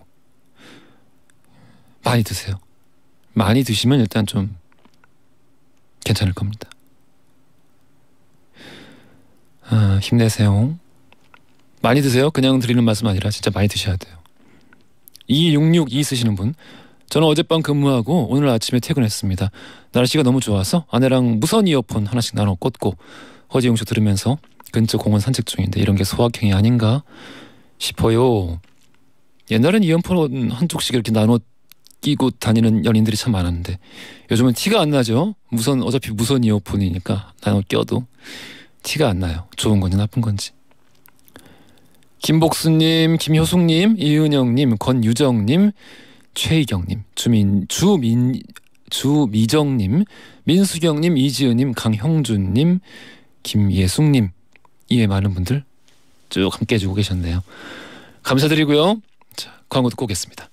많이 드세요. 많이 드시면 일단 좀 괜찮을 겁니다. 아, 힘내세요. 많이 드세요. 그냥 드리는 말씀 아니라 진짜 많이 드셔야 돼요. 이육육이 쓰시는 분, 저는 어젯밤 근무하고 오늘 아침에 퇴근했습니다. 날씨가 너무 좋아서 아내랑 무선 이어폰 하나씩 나눠 꽂고 허지웅쇼 들으면서 근처 공원 산책 중인데 이런 게 소확행이 아닌가 싶어요. 옛날엔 이어폰 한쪽씩 이렇게 나눠 끼고 다니는 연인들이 참 많았는데 요즘은 티가 안 나죠. 무선 어차피 무선 이어폰이니까 나눠 껴도 티가 안 나요. 좋은 건지 나쁜 건지. 김복수님, 김효숙님, 이은영님, 권유정님, 최희경님, 주민 주민 주미정님, 민수경님, 이지은님, 강형준님, 김예숙님, 이에 많은 분들 쭉 함께 해주고 계셨네요. 감사드리고요. 자, 광고 듣고 오겠습니다.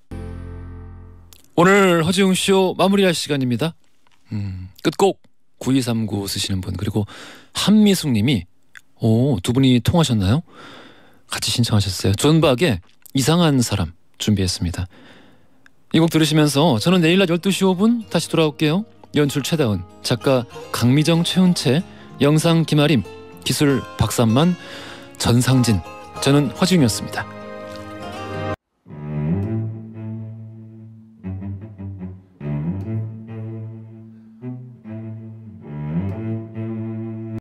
오늘 허지웅 쇼 마무리할 시간입니다. 음, 끝곡 구이삼구 쓰시는 분 그리고 한미숙님이 오, 두 분이 통하셨나요? 같이 신청하셨어요. 존박의 이상한 사람 준비했습니다. 이 곡 들으시면서 저는 내일 낮 열두 시 오 분 다시 돌아올게요. 연출 최다은, 작가 강미정, 최훈채, 영상 김아림, 기술 박삼만, 전상진. 저는 허지웅이었습니다.